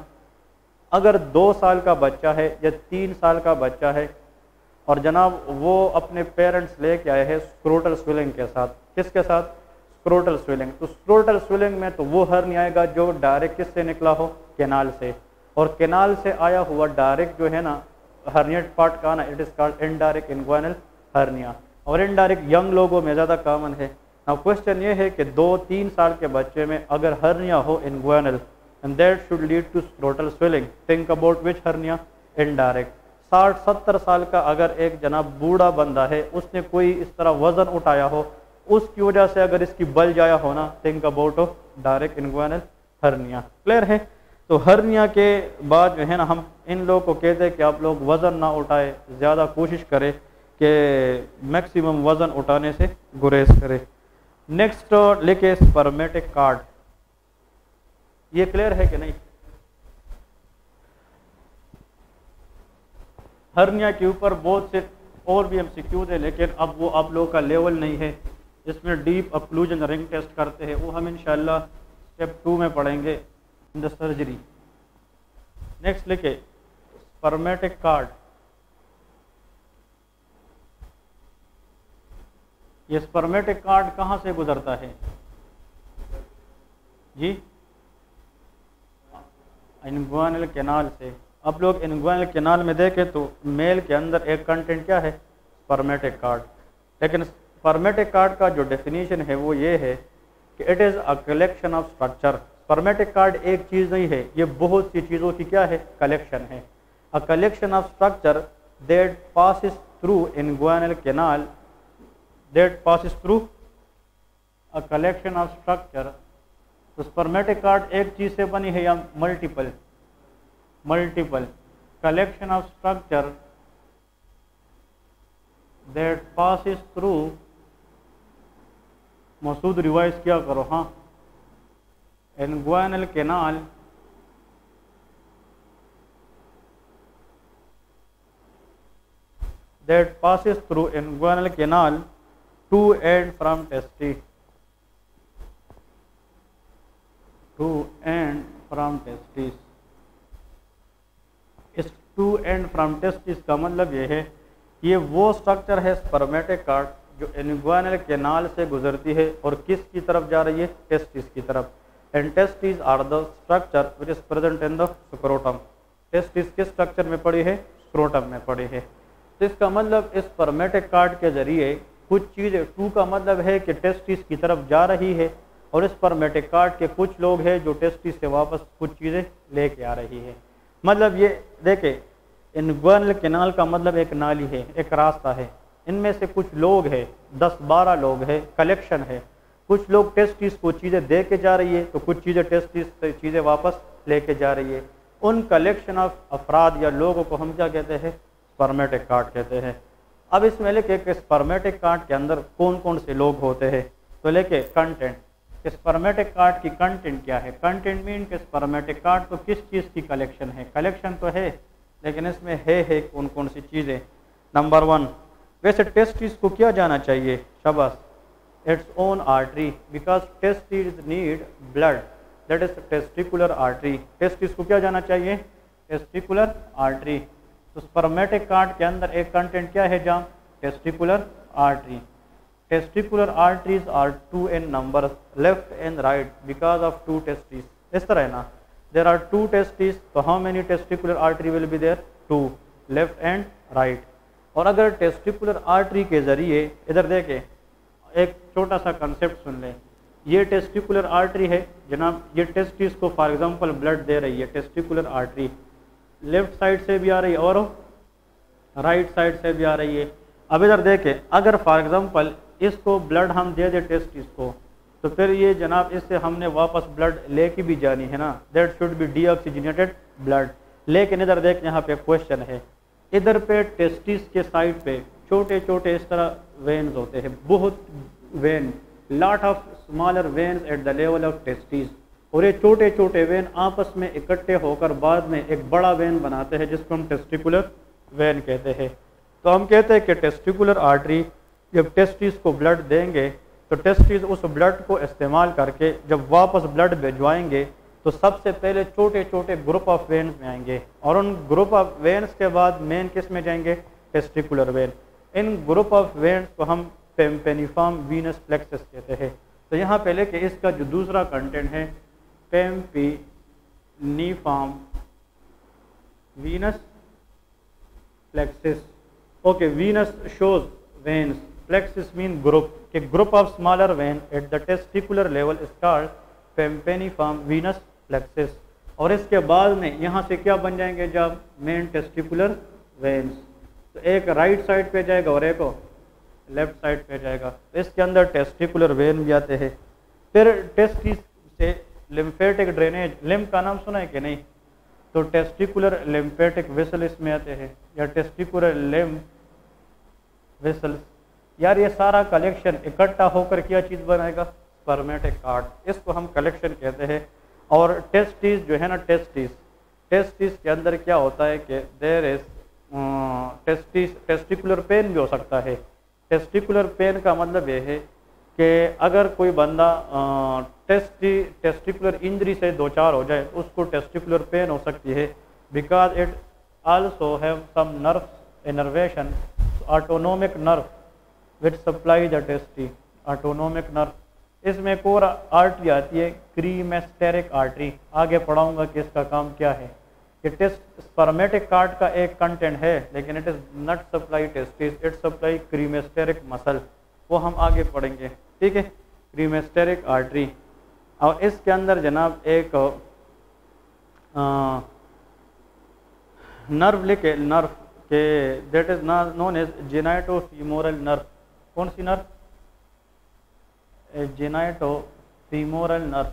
अगर दो साल का बच्चा है या तीन साल का बच्चा है और जनाब वो अपने पेरेंट्स लेके आए हैं स्क्रोटल स्वेलिंग के साथ, किसके साथ, स्क्रोटल स्वेलिंग, तो स्क्रोटल स्वेलिंग में तो वो हर्निया आएगा जो डायरेक्ट किससे निकला हो, कैनाल से। और केनाल से आया हुआ डायरेक्ट जो है ना हर्निएट पार्ट का ना, it is called indirect inguinal hernia, और इनडायरेक्ट यंग लोगों में ज़्यादा कॉमन है। नाउ क्वेश्चन ये है कि दो तीन साल के बच्चे में अगर हर्निया हो inguinal and that should lead to scrotal swelling, think about which hernia? Indirect. साठ सत्तर साल का अगर एक जनाब बूढ़ा बंदा है, उसने कोई इस तरह वजन उठाया हो, उसकी वजह से अगर इसकी बल जाया हो ना, think about direct inguinal hernia. Clear है? तो हर्निया के बाद जो है ना हम इन लोगों को कहते हैं कि आप लोग वज़न ना उठाए, ज़्यादा कोशिश करें कि मैक्सिमम वज़न उठाने से गुरेज करें। नेक्स्ट लिखे स्पर्मेटिक कार्ड, ये क्लियर है कि नहीं? हर्निया के ऊपर बहुत से और भी एमसीक्यूज है, लेकिन अब वो आप लोगों का लेवल नहीं है। इसमें डीप अक्लूजन रिंग टेस्ट करते हैं, वो हम इंशाल्लाह स्टेप टू में पढ़ेंगे इन द सर्जरी। नेक्स्ट लिखे स्पर्मेटिक कार्ड, ये स्पर्मेटिक कार्ड कहाँ से गुजरता है जी? इन्ग्वानल कैनाल से। अब लोग इन्ग्वानल कैनाल में देखें तो मेल के अंदर एक कंटेंट क्या है? Spermatic cord. लेकिन स्पर्मेटिक कार्ड का जो डेफिनेशन है वो ये है कि it is a collection of structure. Spermatic cord एक चीज़ नहीं है, ये बहुत सी चीज़ों की क्या है? कलेक्शन है। A collection of structure that passes through inguinal canal, that passes through a collection of structure. तो स्पर्मेटिक कार्ड एक चीज़ से बनी है या multiple? Multiple. Collection of structure that passes through, Masood revise किया करो हाँ, inguinal canal that passes through inguinal canal to and from testis, to and from testis. इस टू एंड फ्रॉम टेस्टिस का मतलब ये है कि ये वो स्ट्रक्चर है स्पर्मेटिक कार्ड जो इन्ग्वानल कैनाल से गुजरती है और किस की तरफ जा रही है? टेस्टिस की तरफ। And testis are the structure which is present in the scrotum. Testis किस स्ट्रक्चर में पड़ी है? स्क्रोटम में पड़ी है। तो इसका मतलब इस स्पर्मेटिक कार्ड के जरिए कुछ चीज़ें, टू का मतलब है कि टेस्टिस की तरफ जा रही है, और इस स्पर्मेटिक कार्ड के कुछ लोग हैं जो टेस्टिस से वापस कुछ चीज़ें लेके आ रही है। मतलब ये देखे, इन्ग्वानल कैनाल का मतलब एक नाली है, एक रास्ता है, इनमें से कुछ लोग हैं, दस बारह लोग हैं, कलेक्शन है। कुछ लोग टेस्टिस को चीज़ें दे के जा रही है, तो कुछ चीज़ें टेस्टिस से चीज़ें वापस लेके जा रही है। उन कलेक्शन ऑफ अफराद या लोगों को हम क्या कहते हैं? स्पर्मेटिक कार्ड कहते हैं। अब इसमें लेके कि स्पर्मेटिक कार्ड के अंदर कौन कौन से लोग होते हैं, तो लेके कंटेंट, स्पर्मेटिक कार्ड की कंटेंट क्या है? कंटेंट मीन के स्पर्मेटिक कार्ड तो किस चीज़ की कलेक्शन है? कलेक्शन तो है, लेकिन इसमें है है कौन कौन सी चीज़ें? नंबर वन, वैसे टेस्टिस को क्या जाना चाहिए? शाबाश, its own artery, because testis need blood, that is testicular artery. Testis को क्या जाना चाहिए? Testicular artery. तो स्पर्मेटिक कार्ड के अंदर एक कंटेंट क्या है जहाँ? Testicular artery. Testicular arteries are two in number, left and right, because of two testis. इस तरह है ना, देर आर टू टेस्टिस, तो how many testicular artery will be there? Two, left and right. और अगर टेस्टिकुलर आर्टरी के जरिए, इधर देखें, एक छोटा सा कंसेप्ट सुन लें। ये टेस्टिकुलर आर्टरी है जनाब, ये टेस्टिस को फॉर एग्जांपल ब्लड दे रही है। टेस्टिकुलर आर्टरी लेफ्ट साइड से भी आ रही है और राइट साइड से भी आ रही है। अब इधर देखें, अगर फॉर एग्जांपल इसको ब्लड हम दे दे टेस्टिस को, तो फिर ये जनाब इससे हमने वापस ब्लड लेके भी जानी है ना, that should be deoxygenated blood. लेकिन इधर देख, यहाँ पे क्वेश्चन है, इधर पे टेस्टिस के साइड पे छोटे छोटे इस तरह वेन्स होते हैं, बहुत vein, lot of smaller veins at the level of testis, और ये छोटे छोटे वेन आपस में इकट्ठे होकर बाद में एक बड़ा वेन बनाते हैं जिसको हम टेस्टिकुलर वेन कहते हैं। तो हम कहते हैं कि टेस्टिकुलर आर्टरी जब टेस्टिस को ब्लड देंगे, तो टेस्टिस उस ब्लड को इस्तेमाल करके जब वापस ब्लड भिजवाएंगे, तो सबसे पहले छोटे छोटे ग्रुप ऑफ वेन्स में आएंगे, और उन ग्रुप ऑफ वेन्स के बाद मेन किस में जाएंगे? Testicular vein. इन ग्रुप ऑफ वेन्स को हम पेम्पेनिफॉर्म वीनस प्लेक्सस कहते हैं। तो यहाँ पहले कि इसका जो दूसरा कंटेंट है pampiniform venous plexus. Okay, venous shows veins, plexus mean group, कि group of smaller vein at the testicular level is called pampiniform venous plexus. और इसके बाद में यहाँ से क्या बन जाएंगे जब मेन टेस्टिकुलर वेन्स, तो एक राइट साइड पे जाएगा और एक लेफ्ट साइड पे जाएगा। तो इसके अंदर टेस्टिकुलर वेन भी आते हैं। फिर टेस्टिस से लिम्फेटिक ड्रेनेज, लिम्फ का नाम सुना है कि नहीं, तो टेस्टिकुलर लिम्फेटिक वेसल इसमें आते हैं, या टेस्टिकुलर लिम्फ वेसल्स। यार ये सारा कलेक्शन इकट्ठा होकर क्या चीज़ बनाएगा, स्पर्मेटिक कार्ड, इसको हम कलेक्शन कहते हैं। और टेस्टिस जो है ना, टेस्टिस टेस्टिस के अंदर क्या होता है कि there is testis testicular pain भी हो सकता है। टेस्टिकुलर पेन का मतलब ये है कि अगर कोई बंदा टेस्टी टेस्टिकुलर इंजरी से दो चार हो जाए तो उसको टेस्टिकुलर पेन हो सकती है, because it also have some nerve innervation, autonomic nerve which supply the testis, autonomic nerve. इसमें एक और आर्टरी आती है, क्रीमेस्टेरिक आर्टरी, आगे पढ़ाऊंगा कि इसका काम क्या है। ये टेस्ट स्पर्मेटिक कार्ड का एक कंटेंट है, लेकिन it is not supply testis, it supply cremasteric muscle, वो हम आगे पढ़ेंगे, ठीक है। क्रीमेस्टेरिक आर्टरी, और इसके अंदर जनाब एक नर्व लिखे, नर्व के that is known as genitofemoral nerve. कौन सी नर्व, जेनाइटोफीमोरल नर्व।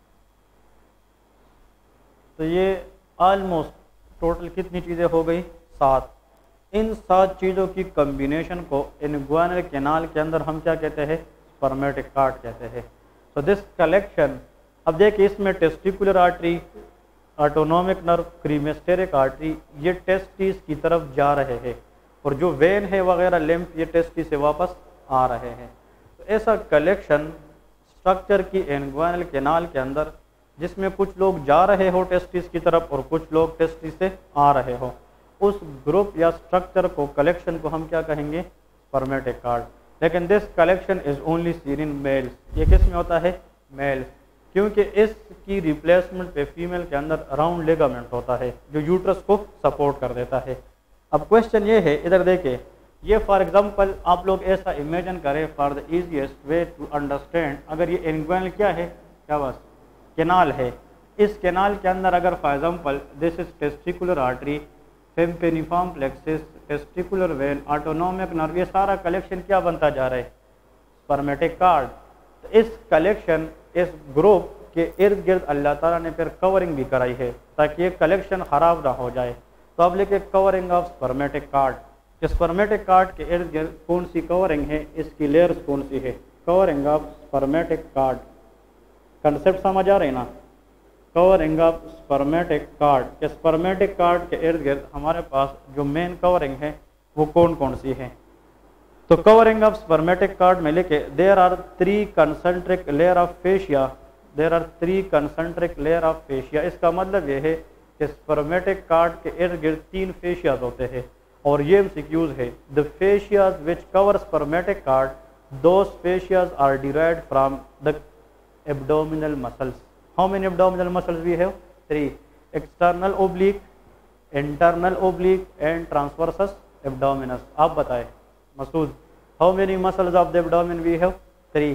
तो ये ऑलमोस्ट टोटल कितनी चीज़ें हो गई, सात। इन सात चीज़ों की कम्बिनेशन को इन्ग्वानल कैनाल के अंदर हम क्या कहते हैं, स्पर्मेटिक कार्ड कहते हैं। सो दिस कलेक्शन, अब देखिए इसमें testicular artery, autonomic nerve, cremasteric artery, ये टेस्टिस की तरफ जा रहे हैं, और जो वेन है वगैरह लिम्फ, ये टेस्टिस से वापस आ रहे हैं। तो ऐसा कलेक्शन स्ट्रक्चर की इन्ग्वानल कैनाल के अंदर, जिसमें कुछ लोग जा रहे हो टेस्टिस की तरफ और कुछ लोग टेस्टिस से आ रहे हो, उस ग्रुप या स्ट्रक्चर को, कलेक्शन को हम क्या कहेंगे, स्पर्मेटिक कार्ड। लेकिन this collection is only seen in males, ये किस में होता है, मेल्स, क्योंकि इसकी रिप्लेसमेंट पे फीमेल के अंदर राउंड लिगामेंट होता है जो यूट्रस को सपोर्ट कर देता है। अब क्वेश्चन ये है, इधर देखें, ये फॉर एग्जांपल आप लोग ऐसा इमेजिन करें for the easiest way to understand, अगर ये इन्ग्वानल क्या है, क्या बस कैनाल है, इस कैनाल के अंदर अगर for example this is testicular artery, pampiniform plexus, testicular vein, autonomic nerve, ये सारा कलेक्शन क्या बनता जा रहा है, स्पर्मेटिक कार्ड। तो इस कलेक्शन, इस ग्रुप के इर्द गिर्द अल्लाह ताला ने फिर कवरिंग भी कराई है ताकि ये कलेक्शन ख़राब ना हो जाए। तो अब लेके covering of spermatic cord, spermatic cord के इर्द गिर्द कौन सी कवरिंग है, इसकी लेयर्स कौन सी है, covering of spermatic cord. Concept समझ आ रहे हैं ना, covering of spermatic cord. Spermatic cord के इर्द गिर्द हमारे पास जो मेन कवरिंग है वो कौन कौन सी है। तो कवरिंग ऑफ स्पर्मेटिक कार्ड में लिखे, there are three concentric layer of fascia, there are three concentric layer of fascia. इसका मतलब ये है कि स्पर्मेटिक कार्ड के इर्द गिर्द तीन फेशियाज होते हैं, और ये एमसीक्यूज है, the fascias which cover spermatic cord, those fascias are derived from the abdominal muscles. How many abdominal muscles we have? Three. External oblique, internal oblique and transversus abdominis. आप बताएं Masood, how many muscles of the abdomen we have? Three.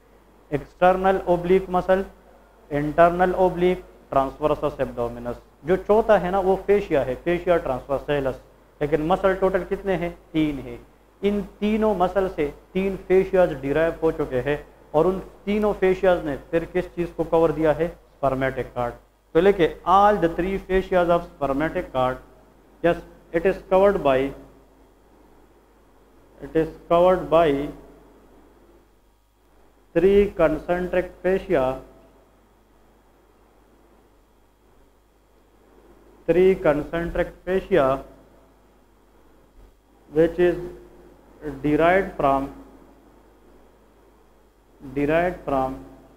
External oblique muscle, internal oblique, transversus abdominis. जो चौथा है ना वो फेशिया है, फेशिया ट्रांसवर्सैलस। लेकिन मसल टोटल कितने हैं, तीन है। इन तीनों मसल से तीन फेशियाज डिराइव हो चुके हैं, और उन तीनों फेशियाज ने फिर किस चीज़ को कवर दिया है, स्पर्मेटिक कार्ड। तो लेके all the three fascias of spermatic cord, yes it is covered by it is covered by three concentric fascia, three concentric fascia which is derived from derived from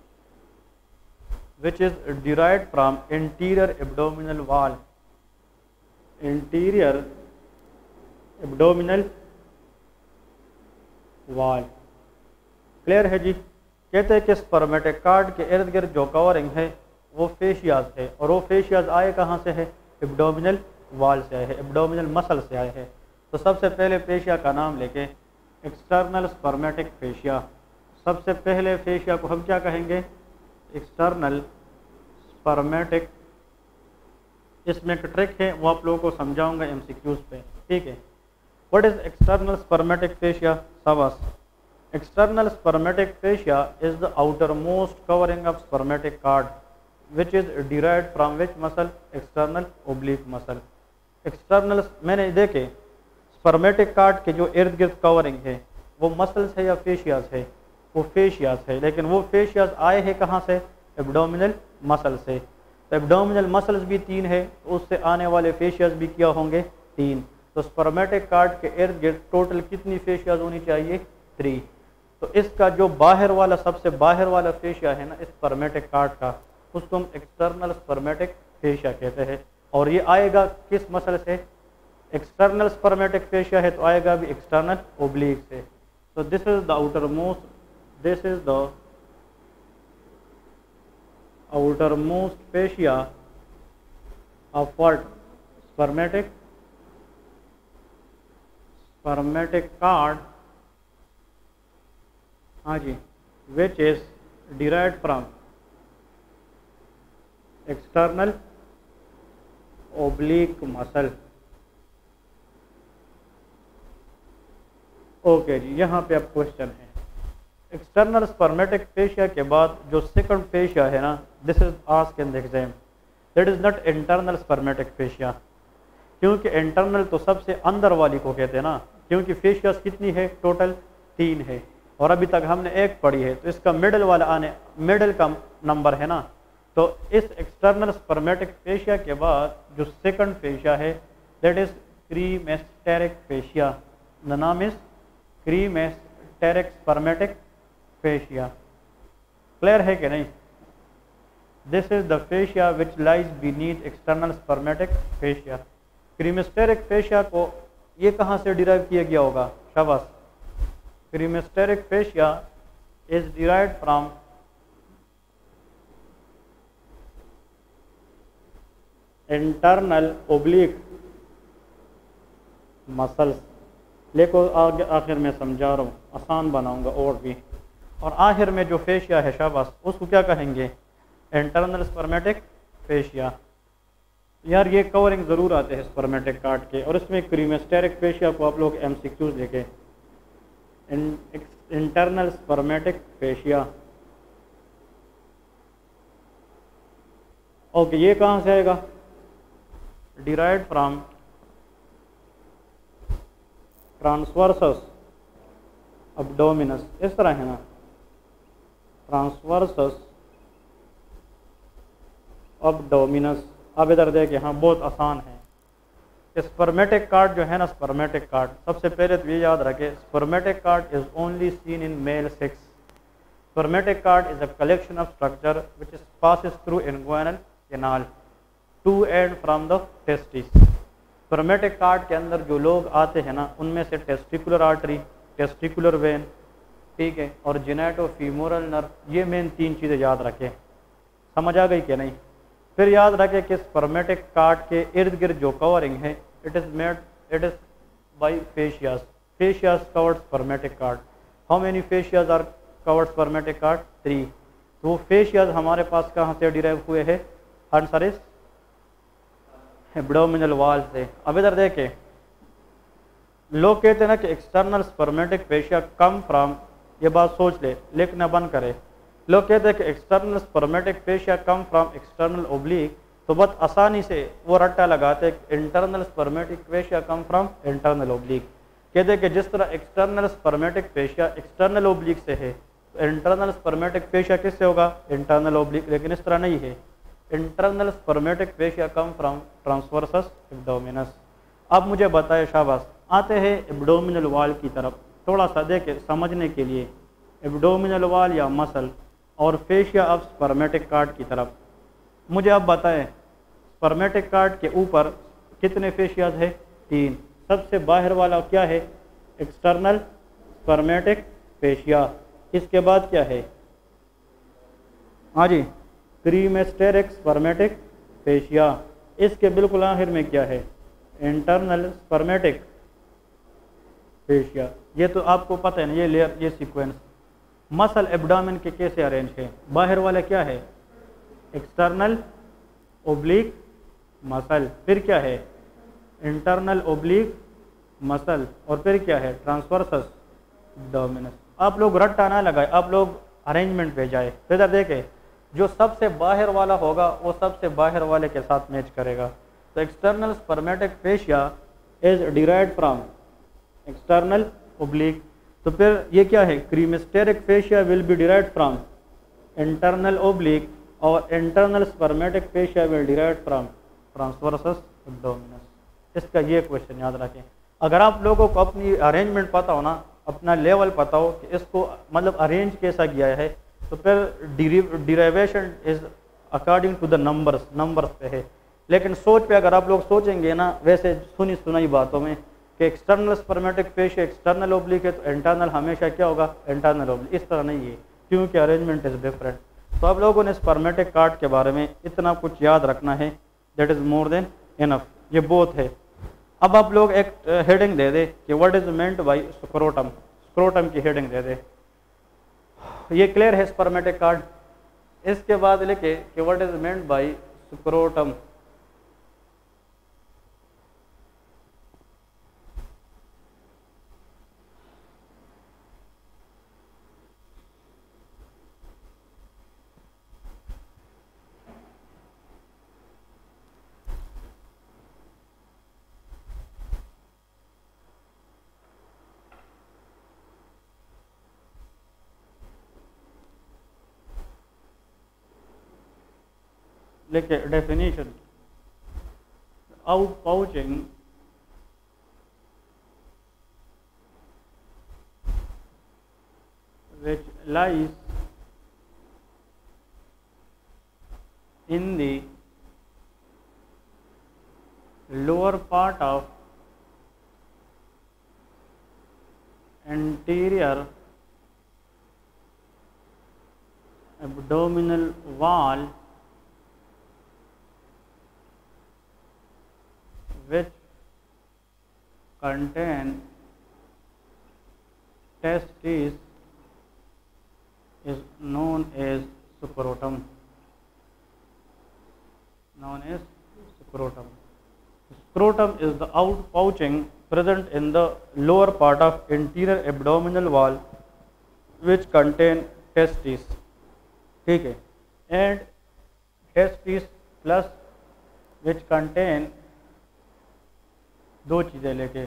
which is derived from anterior abdominal wall, anterior abdominal wall। Clear है जी। कहते हैं कि स्पर्मेटिक कार्ड के इर्द गिर्द जो कवरिंग है वो फेशियाज है, और वो फेशियाज आए कहाँ से है, एब्डोमिनल वाल से आए हैं, एब्डोमिनल मसल से आए हैं। तो सबसे पहले फेशिया का नाम लेके एक्सटर्नल स्पर्मेटिक फेशिया। सबसे पहले फेशिया को हम क्या कहेंगे? External spermatic. इसमें एक ट्रिक है, वो आप लोगों को समझाऊंगा एमसीक्यूज पे, ठीक है। What is external spermatic fascia? शाबाश। External spermatic fascia is the outer most covering of spermatic cord which is derived from which muscle? External oblique muscle. External मैंने देखे स्पर्मेटिक कार्ड के जो इर्द गिर्द कवरिंग है वो मसल्स है या फेशियाज है? वो फेशियाज है, लेकिन वो फेशियाज आए हैं कहाँ से? एब्डोमिनल मसल से। तो एब्डोमिनल मसल्स भी तीन है, तो उससे आने वाले फेशियाज भी क्या होंगे? तीन। तो स्पर्मेटिक कार्ड के इर्द गिर्द टोटल कितनी फेशियाज होनी चाहिए? थ्री। तो इसका जो बाहर वाला, सबसे बाहर वाला फेशिया है ना इस स्पर्मेटिक कार्ड का, उसको हम एक्सटर्नल स्पर्मेटिक फेशिया कहते हैं। और ये आएगा किस मसल से? एक्सटर्नल स्पर्मेटिक फेशिया है तो आएगा भी एक्सटर्नल ओब्लिक से। So this is the outer most, this is the outer most fascia of what? Spermatic spermatic cord, हाँ जी, which is derived from external oblique muscle. Okay जी, यहाँ पे अब क्वेश्चन है। एक्सटर्नल स्पर्मेटिक फेशिया के बाद जो सेकंड फेशिया है ना, this is asked in the exam, that is not internal spermatic fascia. क्योंकि इंटरनल तो सबसे अंदर वाली को कहते हैं ना, क्योंकि फेशियास कितनी है? टोटल तीन है, और अभी तक हमने एक पढ़ी है, तो इसका मिडल वाला आने मिडल का नंबर है ना। तो इस एक्सटर्नल स्पर्मेटिक फेशिया के बाद जो सेकंड फेशिया है that is cremasteric fascia. The नाम is cremasteric spermatic fascia. Clear है कि नहीं? This is the fascia which lies beneath external spermatic fascia. Cremasteric fascia को ये कहाँ से डिराइव किया गया होगा? शाबाश। Cremasteric fascia is derived from internal oblique muscles. लेको आगे आखिर में समझा रहा हूँ, आसान बनाऊंगा और भी। और आखिर में जो फेशिया है शाबाश, उसको क्या कहेंगे? Internal spermatic fascia. यार ये कवरिंग ज़रूर आते हैं स्पर्मेटिक कार्ड के, और इसमें क्रीमेस्टेरिक फेशिया को आप लोग एमसीक्यूज देखें। इंटरनल स्पर्मेटिक फेशिया, ओके, ये कहाँ से आएगा? डिराइव्ड फ्रॉम ट्रांसवर्सस अब्डोमिनस, इस तरह है ना, ट्रांसवर्सस अब्डोमिनस। अब इधर देखिए, हाँ बहुत आसान है। स्पर्मेटिक कार्ड जो है ना, स्पर्मेटिक कार्ड, सबसे पहले तो ये याद रखें, spermatic cord is only seen in male sex. Spermatic cord is a collection of structure which is passes through inguinal canal to and from the testis. Spermatic cord के अंदर जो लोग आते हैं ना, उनमें से टेस्टिकुलर आर्टरी, टेस्टिकुलर वेन, ठीक है, और जेनेटो फीमोरल नर्व, ये मेन तीन चीज़ें याद रखें। समझ आ गई कि नहीं? फिर याद रखें कि स्पर्मेटिक कार्ड के इर्द गिर्द जो कवरिंग है, it is made it is by fascias. Fascias covered spermatic cord. How many fascias are covered spermatic cord? Three. तो वो फेशियास हमारे पास कहाँ से डिराइव हुए हैं? आंसर इज एब्डोमिनल वॉल से। अब इधर देखें, लोग कहते हैं ना कि external spermatic fascia come from, ये बात सोच ले, लिखना बंद करे। लोग कहते हैं कि external spermatic fascia come from external oblique, तो बहुत आसानी से वो रट्टा लगाते हैं internal spermatic fascia come from internal oblique. कहते हैं कि जिस तरह external spermatic fascia external oblique से है, तो इंटरनल स्पर्मेटिक फेशिया किससे होगा? Internal oblique. लेकिन इस तरह नहीं है, internal spermatic fascia come from transversus abdominis. अब मुझे बताए शाबाश, आते हैं एब्डोमिनल वॉल की तरफ, थोड़ा सा देखे समझने के लिए। एब्डोमिनल वॉल या मसल और फेशिया ऑफ स्पर्मेटिक कार्ड की तरफ। मुझे अब बताएं, स्पर्मेटिक कार्ड के ऊपर कितने फेशियाज है? तीन। सबसे बाहर वाला क्या है? External spermatic fascia. इसके बाद क्या है? हाँ जी, क्रीमेस्टेरिक स्पर्मेटिक फेशिया। इसके बिल्कुल आखिर में क्या है? इंटरनल स्पर्मेटिक फेशिया, ये तो आपको पता है ना, ये लेयर, ये सीक्वेंस। मसल एब्डोमेन के कैसे अरेंज है, बाहर वाला क्या है, एक्सटर्नल ओब्लिक मसल, फिर क्या है इंटरनल ओब्लिक मसल, और फिर क्या है ट्रांसवर्सस एब्डोमिनस। आप लोग रट्टा ना लगाए, आप लोग अरेंजमेंट पे जाए। तो इधर देखें, जो सबसे बाहर वाला होगा वो सबसे बाहर वाले के साथ मैच करेगा। तो external spermatic fascia is derived from external oblique. तो फिर ये क्या है, cremasteric fascia will be derived from internal oblique, और internal spermatic fascia will derived from transversus abdominis. इसका ये क्वेश्चन याद रखें। अगर आप लोगों को अपनी अरेंजमेंट पता हो ना, अपना लेवल पता हो कि इसको मतलब अरेंज कैसा किया है, तो फिर derivation is according to the numbers, numbers पे है। लेकिन सोच पे अगर आप लोग सोचेंगे ना वैसे सुनी सुनाई बातों में कि external spermatic fascia external oblique है, तो इंटरनल हमेशा क्या होगा, इंटरनल ओब्लिक। इस तरह नहीं है, क्योंकि अरेंजमेंट इज डिफरेंट। तो आप लोगों ने स्पर्मेटिक कार्ड के बारे में इतना कुछ याद रखना है, that is more than enough. ये बहुत है। अब आप लोग एक हेडिंग दे दे कि what is meant by scrotum, scrotum की हेडिंग दे दे। ये क्लियर है स्पर्मेटिक कार्ड। इसके बाद लिखे कि what is meant by scrotum. लिखे definition, out pouching which lies in the lower part of anterior abdominal wall, which contain testes, is known as scrotum. Known as scrotum. Scrotum is the outpouching present in the lower part of anterior abdominal wall, which contain testes. ठीक है, and testes plus which contain दो चीज़ें लेके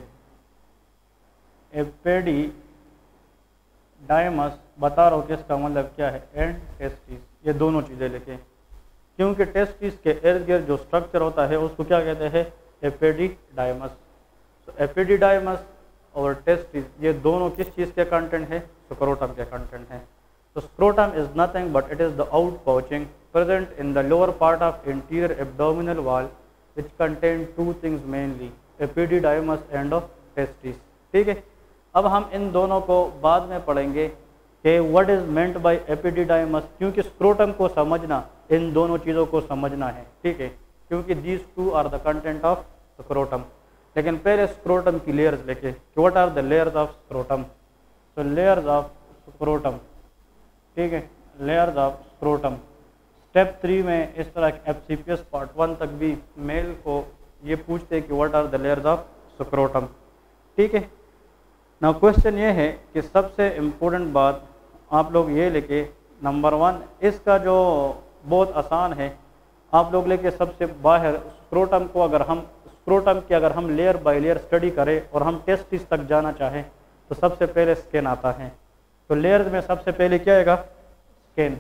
एपेडी डायमस, बता रहा हूँ कि इसका मतलब क्या है, एंड टेस्टिस, ये दोनों चीज़ें लेके। क्योंकि टेस्टिस के इर्द गिर्द जो स्ट्रक्चर होता है उसको क्या कहते हैं, एपेडी डायमस। तो एपेडी डायमस और टेस्टिस ये दोनों किस चीज़ के कंटेंट है, स्क्रोटम के कंटेंट हैं। तो scrotum is nothing but it is the out pouching present in the lower part of interior abdominal wall which contain two things mainly, epididymis and testis. ठीक है, अब हम इन दोनों को बाद में पढ़ेंगे कि what is meant by epididymis, क्योंकि स्क्रोटम को समझना इन दोनों चीज़ों को समझना है। ठीक है, क्योंकि these two are the content of scrotum. लेकिन पहले स्क्रोटम की लेयर्स लेके, what are the layers of scrotum. So layers of scrotum, ठीक है, layers of scrotum. Step three में इस तरह एफसीपीएस पार्ट वन तक भी मेल को ये पूछते हैं कि what are the layers of scrotum. ठीक है, ना क्वेश्चन ये है कि सबसे इम्पोर्टेंट बात आप लोग ये लेके, नंबर वन, इसका जो बहुत आसान है, आप लोग लेके सबसे बाहर स्क्रोटम को, अगर हम स्क्रोटम की अगर हम लेयर बाय लेयर स्टडी करें और हम टेस्टिस तक जाना चाहें तो सबसे पहले स्किन आता है। तो लेयर्स में सबसे पहले क्या आएगा, स्किन,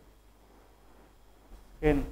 स्किन।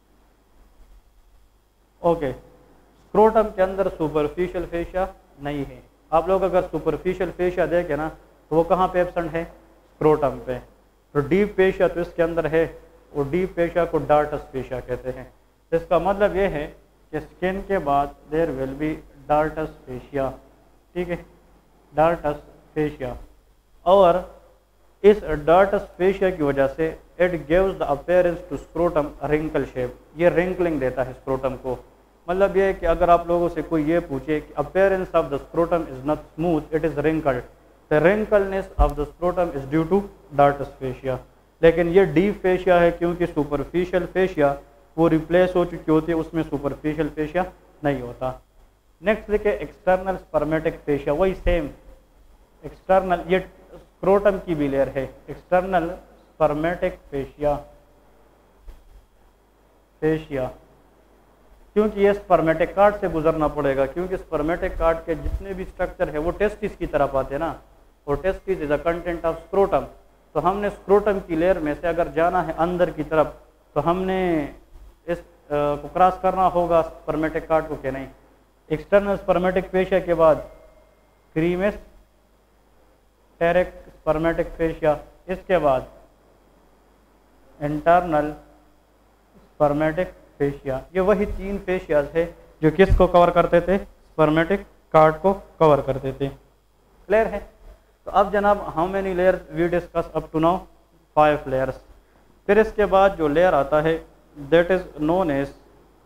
ओके, स्क्रोटम के अंदर सुपरफिशियल फेशिया नहीं है। आप लोग अगर सुपरफिशियल फेशिया देखें ना तो वो कहाँ पे एब्सेंट है, स्क्रोटम पे। तो डीप फेशिया तो इसके अंदर है, और डीप फेशिया को डार्टस फेशिया कहते हैं। तो इसका मतलब ये है कि स्किन के बाद there will be dartos fascia. ठीक है, डार्टस फेशिया, और इस डार्टस फेशिया की वजह से it gives the appearance to scrotum wrinkle shape, ये रिंकलिंग देता है स्क्रोटम को। मतलब ये है कि अगर आप लोगों से कोई ये पूछे कि appearance of the scrotum is not smooth, it is wrinkled, the wrinkleness of the scrotum is due to dartos fascia. लेकिन ये डीप फेशिया है, क्योंकि सुपरफिशियल फेशिया वो रिप्लेस हो चुकी होती है, उसमें सुपरफिशियल फेशिया नहीं होता। नेक्स्ट लिखे एक्सटर्नल स्पर्मेटिक फेशिया, वही सेम एक्सटर्नल, ये स्क्रोटम की भी लेयर है, एक्सटर्नल स्पर्मेटिक फेशिया फेशिया क्योंकि ये स्पर्मेटिक कार्ड से गुजरना पड़ेगा, क्योंकि स्पर्मेटिक कार्ड के जितने भी स्ट्रक्चर है वो टेस्टिस की तरफ आते हैं ना, और testis is a content of scrotum. तो हमने स्क्रोटम की लेयर में से अगर जाना है अंदर की तरफ, तो हमने इस आ, को क्रॉस करना होगा स्पर्मेटिक कार्ड को, क्या नहीं। एक्सटर्नल स्पर्मेटिक फेशिया के बाद क्रीमेस टेरिक स्पर्मेटिक फेशिया, इसके बाद इंटरनल स्पर्मेटिक फेशिया। ये वही तीन फेशियाज है जो किसको कवर करते थे, स्पर्मेटिक कार्ड को कवर करते थे। क्लियर है। तो अब जनाब how many layers we discuss up to now, five layers. फिर इसके बाद जो लेयर आता है दैट इज नोन एज,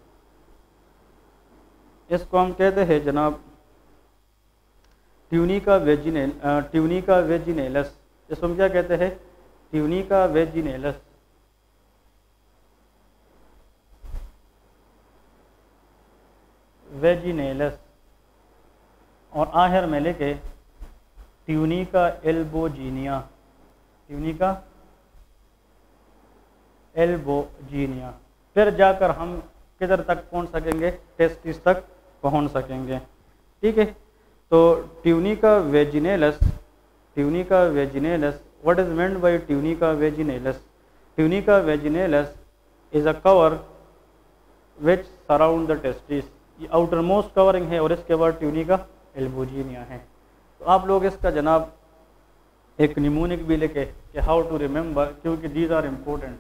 इसको हम कहते हैं जनाब ट्यूनिका वेजिनेल ट्यूनिका वेजिनेलस। इसको हम क्या कहते हैं, ट्यूनिका वेजिनेलस। वेजिनेलस और आखिर में लेके ट्यूनिका एल्बोजीनिया, ट्यूनिका एल्बोजीनिया। फिर जाकर हम किधर तक पहुंच सकेंगे, टेस्टिस तक पहुंच सकेंगे। ठीक है। तो tunica vaginalis, tunica vaginalis, what is meant by tunica vaginalis? Tunica vaginalis is a cover which surround the testis, ये आउटर मोस्ट कवरिंग है, और इसके बाद ट्यूनिका एल्बोजीनिया है। तो आप लोग इसका जनाब एक निमोनिक भी लिखे कि हाउ टू रिमेंबर, क्योंकि these are important.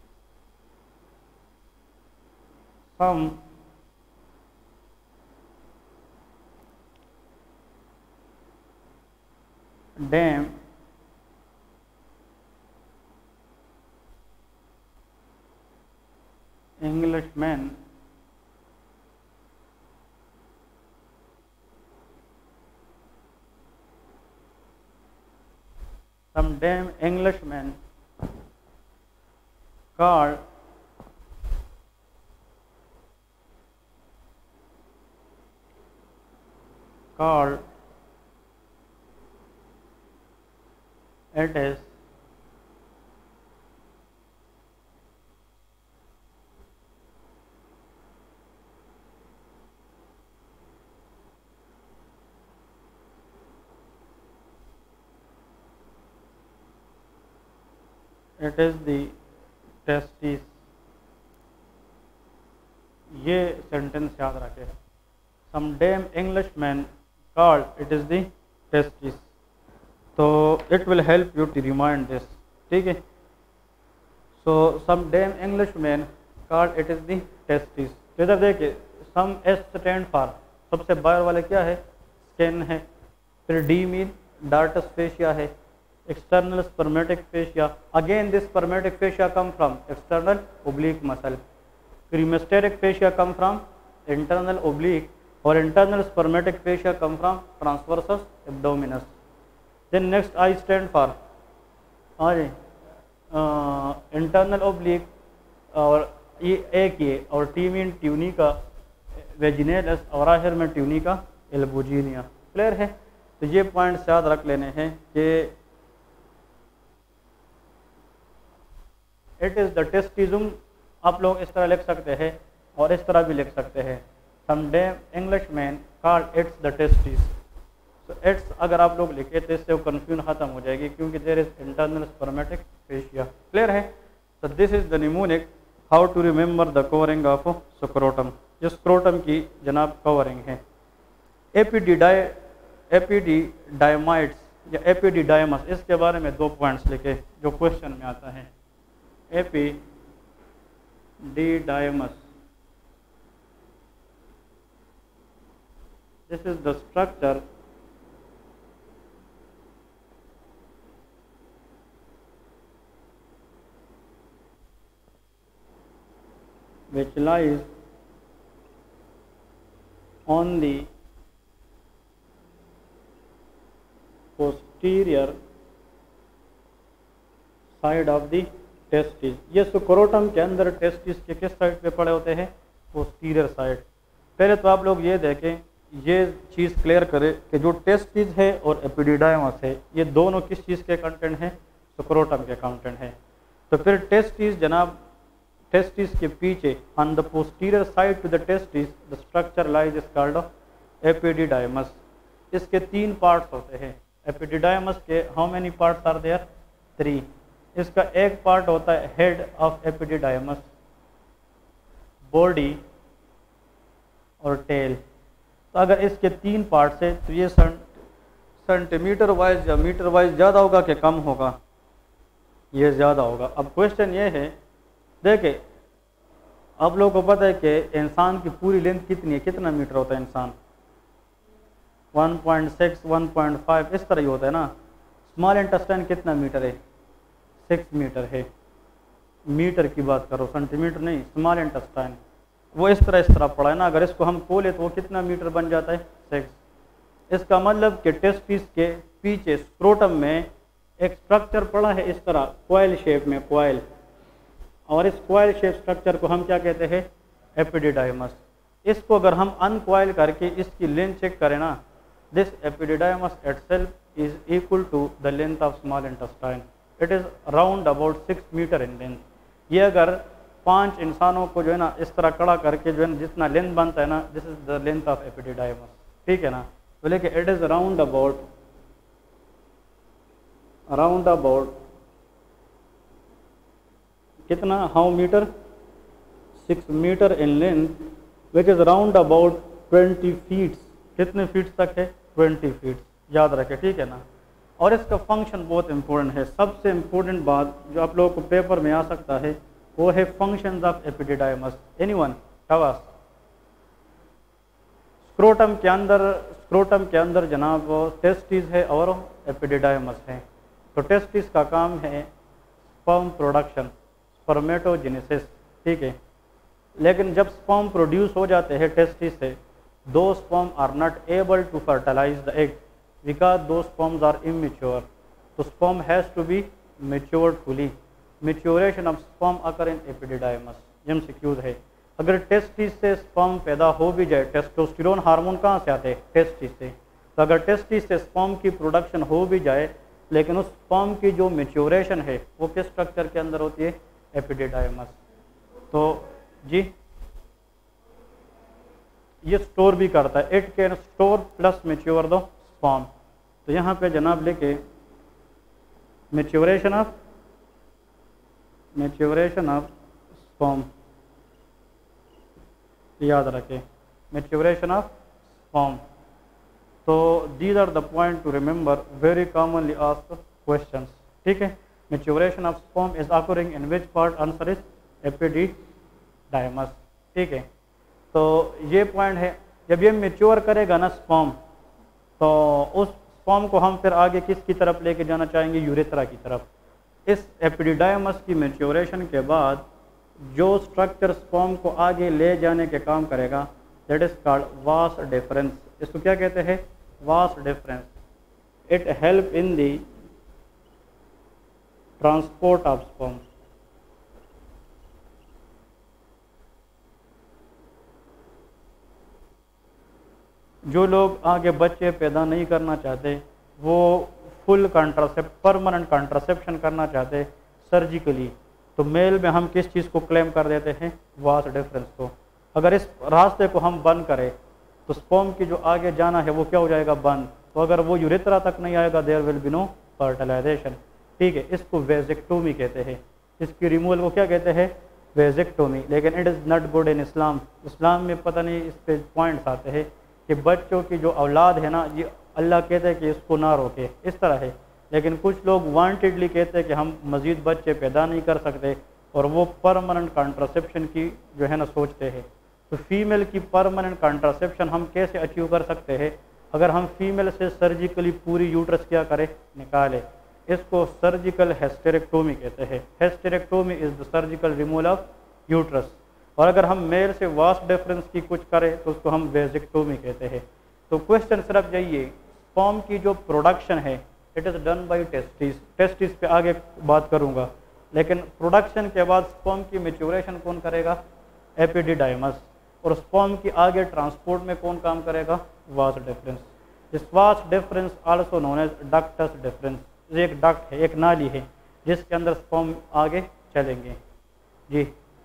Some damn Englishmen some damn Englishmen called called it is it is the testis। ये सेंटेंस याद रखें, some damn Englishman called it is the testis। तो it will help you to remind this. ठीक है। So some damn Englishman called it is the testis. इधर देखिए, सम एस स्टैंड फॉर, सबसे बाहर वाले क्या है, स्किन है। फिर डी मीन डार्टस फेशिया है, external spermatic fascia, again this spermatic fascia come from external oblique muscle. Cremasteric fascia come from internal oblique, और internal spermatic fascia come from transversus abdominis. Then next I stand for आगे इंटरनल ओब्लिक, और ये एक ये, और टी मीन ट्यूनिका वेजिनेलस, और आखिर में ट्यूनिका एल्बोजीनिया। क्लियर है। तो ये पॉइंट्स याद रख लेने हैं कि इट इज़ द टेस्टिज्म। आप लोग इस तरह लिख सकते हैं और इस तरह भी लिख सकते हैं, some damn Englishman called it's the testis. तो इट्स अगर आप लोग लिखे तो इससे वो कन्फ्यूजन खत्म हो जाएगी, क्योंकि there is internal spermatic fascia. Clear है। तो this is the mnemonic how to remember the covering of scrotum. जो स्क्रोटम की जनाब कवरिंग है। एपिडिडाई एपिडिडायमाइट्स या एपिडिडायमस, इसके बारे में दो पॉइंट्स लिखे जो क्वेश्चन में आता है। Epididymis, this is the structure which lies on the posterior side of the testis. ये स्क्रोटम के अंदर टेस्टिस के किस साइड पे पड़े होते हैं? Posterior side. पहले तो आप लोग ये देखें, ये चीज़ क्लियर करें कि जो टेस्टिस है और एपिडिडाइमस है ये दोनों किस चीज़ के कंटेंट हैं? स्क्रोटम के कंटेंट हैं। तो फिर टेस्टिस जनाब, टेस्टिस के पीछे on the posterior side to the testis the structure lies is called epididymis. इसके तीन पार्ट्स होते हैं। एपिडिडाइमस के how many parts are there? Three. इसका एक पार्ट होता है हेड ऑफ एपिडिडाइमस, बॉडी और टेल। तो अगर इसके तीन पार्ट्स है तो ये सेंटीमीटर वाइज या मीटर वाइज ज़्यादा होगा कि कम होगा? ये ज़्यादा होगा। अब क्वेश्चन ये है, देखे आप लोगों को पता है कि इंसान की पूरी लेंथ कितनी है, कितना मीटर होता है इंसान? One point six, one point five इस तरह ही होता है ना। स्मॉल इंटेस्टाइन कितना मीटर है? सिक्स मीटर है। मीटर की बात करो, सेंटीमीटर नहीं। स्मॉल इंटेस्टाइन वो इस तरह इस तरह पड़ा है ना, अगर इसको हम खोले तो वो कितना मीटर बन जाता है? सिक्स। इसका मतलब कि टेस्टिस के पीछे स्क्रोटम में एक स्ट्रक्चर पड़ा है इस तरह कॉइल शेप में, कॉइल, और इस कॉइल शेप स्ट्रक्चर को हम क्या कहते हैं? एपिडिडाइमस। इसको अगर हम अनकॉइल करके इसकी लेंथ चेक करें ना, this epididymis itself is equal to the length of small intestine. It is round about six metre in length. ये अगर पांच इंसानों को जो है ना इस तरह खड़ा करके जो है ना जितना लेंथ बनता है ना, this is the length of epididymis. ठीक है ना। तो लेकिन it is round about around about कितना? How metre? Six metre in length, which is round about twenty feets. कितने फीट तक है? Twenty feet. याद रखें, ठीक है ना। और इसका फंक्शन बहुत इंपॉर्टेंट है। सबसे इम्पोर्टेंट बात जो आप लोगों को पेपर में आ सकता है वो है फंक्शंस ऑफ एपिडिडाइमस। एनीवन? टवास। स्क्रोटम के अंदर स्क्रोटम के अंदर जनाब टेस्टिस है और एपिडिडाइमस है। तो टेस्टिस का काम है स्पर्म प्रोडक्शन, स्पर्मेटोजेनेसिस। ठीक है। लेकिन जब स्पर्म प्रोड्यूस हो जाते हैं टेस्टिस से, दो sperm are not able to fertilise the egg because दो स्पर्म्स आर इमेच्योर। तो sperm has to be matured fully. Maturation of sperm occur in epididymis. MCQs है। अगर टेस्टिस से स्पर्म पैदा हो भी जाए, टेस्टोस्टेरोन हार्मोन कहाँ से आते हैं? टेस्टिस से। तो अगर टेस्टिस से स्पर्म की प्रोडक्शन हो भी जाए, लेकिन उस स्पर्म की जो मेच्योरेशन है वो किस स्ट्रक्चर के अंदर होती है? एपिडिडाइमस। तो जी ये स्टोर भी करता है। It can store plus mature the sperm. तो यहाँ पे जनाब लेके maturation of maturation of sperm याद रखें, मेच्योरेशन ऑफ स्पर्म। तो these are the point to remember, very commonly asked questions. ठीक है। Maturation of sperm is occurring in which part? Answer is epididymis. ठीक है। तो ये पॉइंट है। जब ये मेच्योर करेगा ना स्पर्म, तो उस स्पर्म को हम फिर आगे किसकी तरफ लेके जाना चाहेंगे? यूरेथ्रा की तरफ। इस एपिडिडाइमस की मेच्योरेशन के बाद जो स्ट्रक्चर स्पर्म को आगे ले जाने के काम करेगा, that is called vas deferens. इसको क्या कहते हैं? Vas deferens. It help in the transport of sperm. जो लोग आगे बच्चे पैदा नहीं करना चाहते, वो फुल कॉन्ट्रासेप्ट परमानेंट कॉन्ट्रासेप्शन करना चाहते सर्जिकली, तो मेल में हम किस चीज़ को क्लेम कर देते हैं? वास डिफरेंस को। अगर इस रास्ते को हम बंद करें तो स्पर्म की जो आगे जाना है वो क्या हो जाएगा? बंद। तो अगर वो यूरेथ्रा तक नहीं आएगा, there will be no fertilisation. ठीक है। इसको वेजेक्टोमी कहते हैं। इसकी रिमूवल को क्या कहते हैं? वेजेक्टोमी। लेकिन it is not good in Islam. Islam में पता नहीं इस पे पॉइंट्स आते हैं कि बच्चों की जो औलाद है ना, ये अल्लाह कहते हैं कि इसको ना रोके, इस तरह है। लेकिन कुछ लोग वांटेडली कहते हैं कि हम मज़ीद बच्चे पैदा नहीं कर सकते, और वो परमानेंट कॉन्ट्रासेप्शन की जो है ना सोचते हैं। तो फीमेल की परमानेंट कॉन्ट्रासेप्शन हम कैसे अचीव कर सकते हैं? अगर हम फीमेल से सर्जिकली पूरी यूट्रस क्या करें? निकालें। इसको सर्जिकल हेस्टेरेक्टोमी कहते हैं। Hysterectomy is the surgical removal of uterus. और अगर हम मेल से वास्ट डिफरेंस की कुछ करें तो उसको हम वेजिक्टोमी कहते हैं। तो क्वेश्चन सिर्फ यही है, स्पर्म की जो प्रोडक्शन है it is done by testis. Testis पे आगे बात करूँगा, लेकिन प्रोडक्शन के बाद स्पर्म की मैच्योरेशन कौन करेगा? एपिडिडाइमस। और स्पर्म की आगे ट्रांसपोर्ट में कौन काम करेगा? Vas deferens. This vas deferens also known as ductus deferens. एक डक्ट है, एक नाली है जिसके अंदर स्पर्म आगे चलेंगे। जी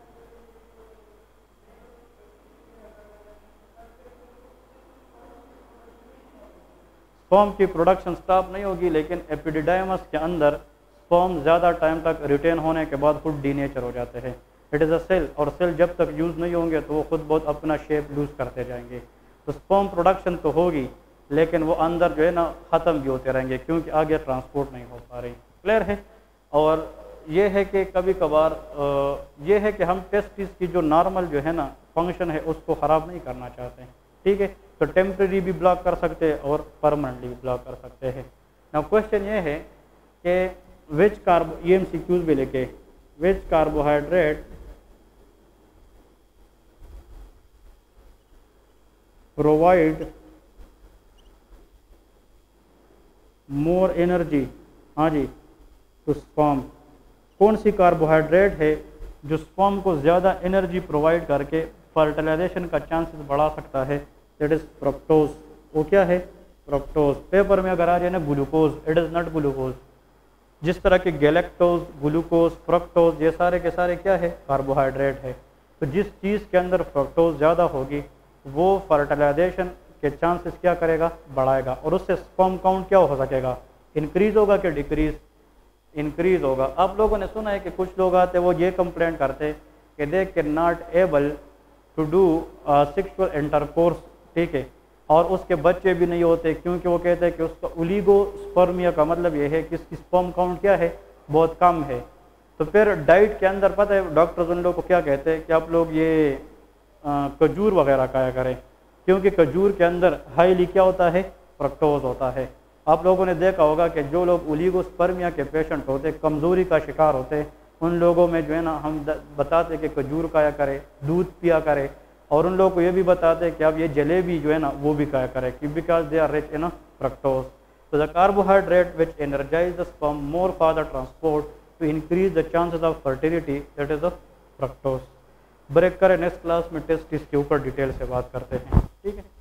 स्पर्म की प्रोडक्शन स्टॉप नहीं होगी, लेकिन एपिडिडाइमस के अंदर स्पर्म ज़्यादा टाइम तक रिटेन होने के बाद खुद डीनेचर हो जाते हैं। इट इज़ अ सेल, और सेल जब तक यूज़ नहीं होंगे तो वो खुद बहुत अपना शेप लूज़ करते जाएंगे। तो स्पर्म प्रोडक्शन तो होगी, लेकिन वो अंदर जो है ना ख़त्म भी होते रहेंगे क्योंकि आगे ट्रांसपोर्ट नहीं हो पा रही। क्लियर है? और ये है कि कभी कभार ये है कि हम टेस्टिस की जो नॉर्मल जो है ना फंक्शन है उसको ख़राब नहीं करना चाहते हैं। ठीक है, तो टेम्प्रेरी भी ब्लॉक कर सकते हैं और परमानेंटली भी ब्लॉक कर सकते हैं। नाउ क्वेश्चन ये है कि विच कार्बो, ये एम सी क्यूज भी लेके, which carbohydrate provide more energy, हाँ जी, टू स्पर्म। कौन सी कार्बोहाइड्रेट है जो स्पर्म को ज़्यादा एनर्जी प्रोवाइड करके फर्टिलाइजेशन का चांसेस बढ़ा सकता है? That is fructose. वो क्या है? फ्रक्टोज। पेपर में अगर आ जाए ना glucose, it is not glucose. जिस तरह के गैलेक्टोज, ग्लूकोज, फ्रक्टोज, ये सारे के सारे क्या है? कार्बोहाइड्रेट है। तो जिस चीज़ के अंदर फ्रक्टोज ज़्यादा होगी वो फर्टिलाइजेशन के चांसेस क्या करेगा? बढ़ाएगा, और उससे स्पर्म काउंट क्या हो सकेगा? इंक्रीज होगा कि डिक्रीज? इंक्रीज होगा। आप लोगों ने सुना है कि कुछ लोग आते वो ये कंप्लेंट करते कि they can not able to do sexual intercourse, ठीक है, और उसके बच्चे भी नहीं होते क्योंकि वो कहते हैं कि उसका ओलिगोस्पर्मिया का मतलब ये है कि इसकी स्पर्म काउंट क्या है? बहुत कम है। तो फिर डाइट के अंदर पता है डॉक्टर्स उन लोग को क्या कहते हैं कि आप लोग ये आ, खजूर वगैरह खाया करें, क्योंकि खजूर के अंदर हाईली क्या होता है? फ्रक्टोज होता है। आप लोगों ने देखा होगा कि जो लोग ओलिगोस्पर्मिया के पेशेंट होते, कमज़ोरी का शिकार होते, उन लोगों में जो है ना हम बताते कि खजूर खाया करें, दूध पिया करें, और उन लोगों को ये भी बताते हैं कि अब ये जलेबी जो है ना वो भी खाया करें, कि because they are rich in fructose. तो the carbohydrate which energise the sperm more for the transport to increase the chances of fertility, that is the fructose. Break करें, नेक्स्ट क्लास में टेस्ट इसके ऊपर डिटेल से बात करते हैं। ठीक है।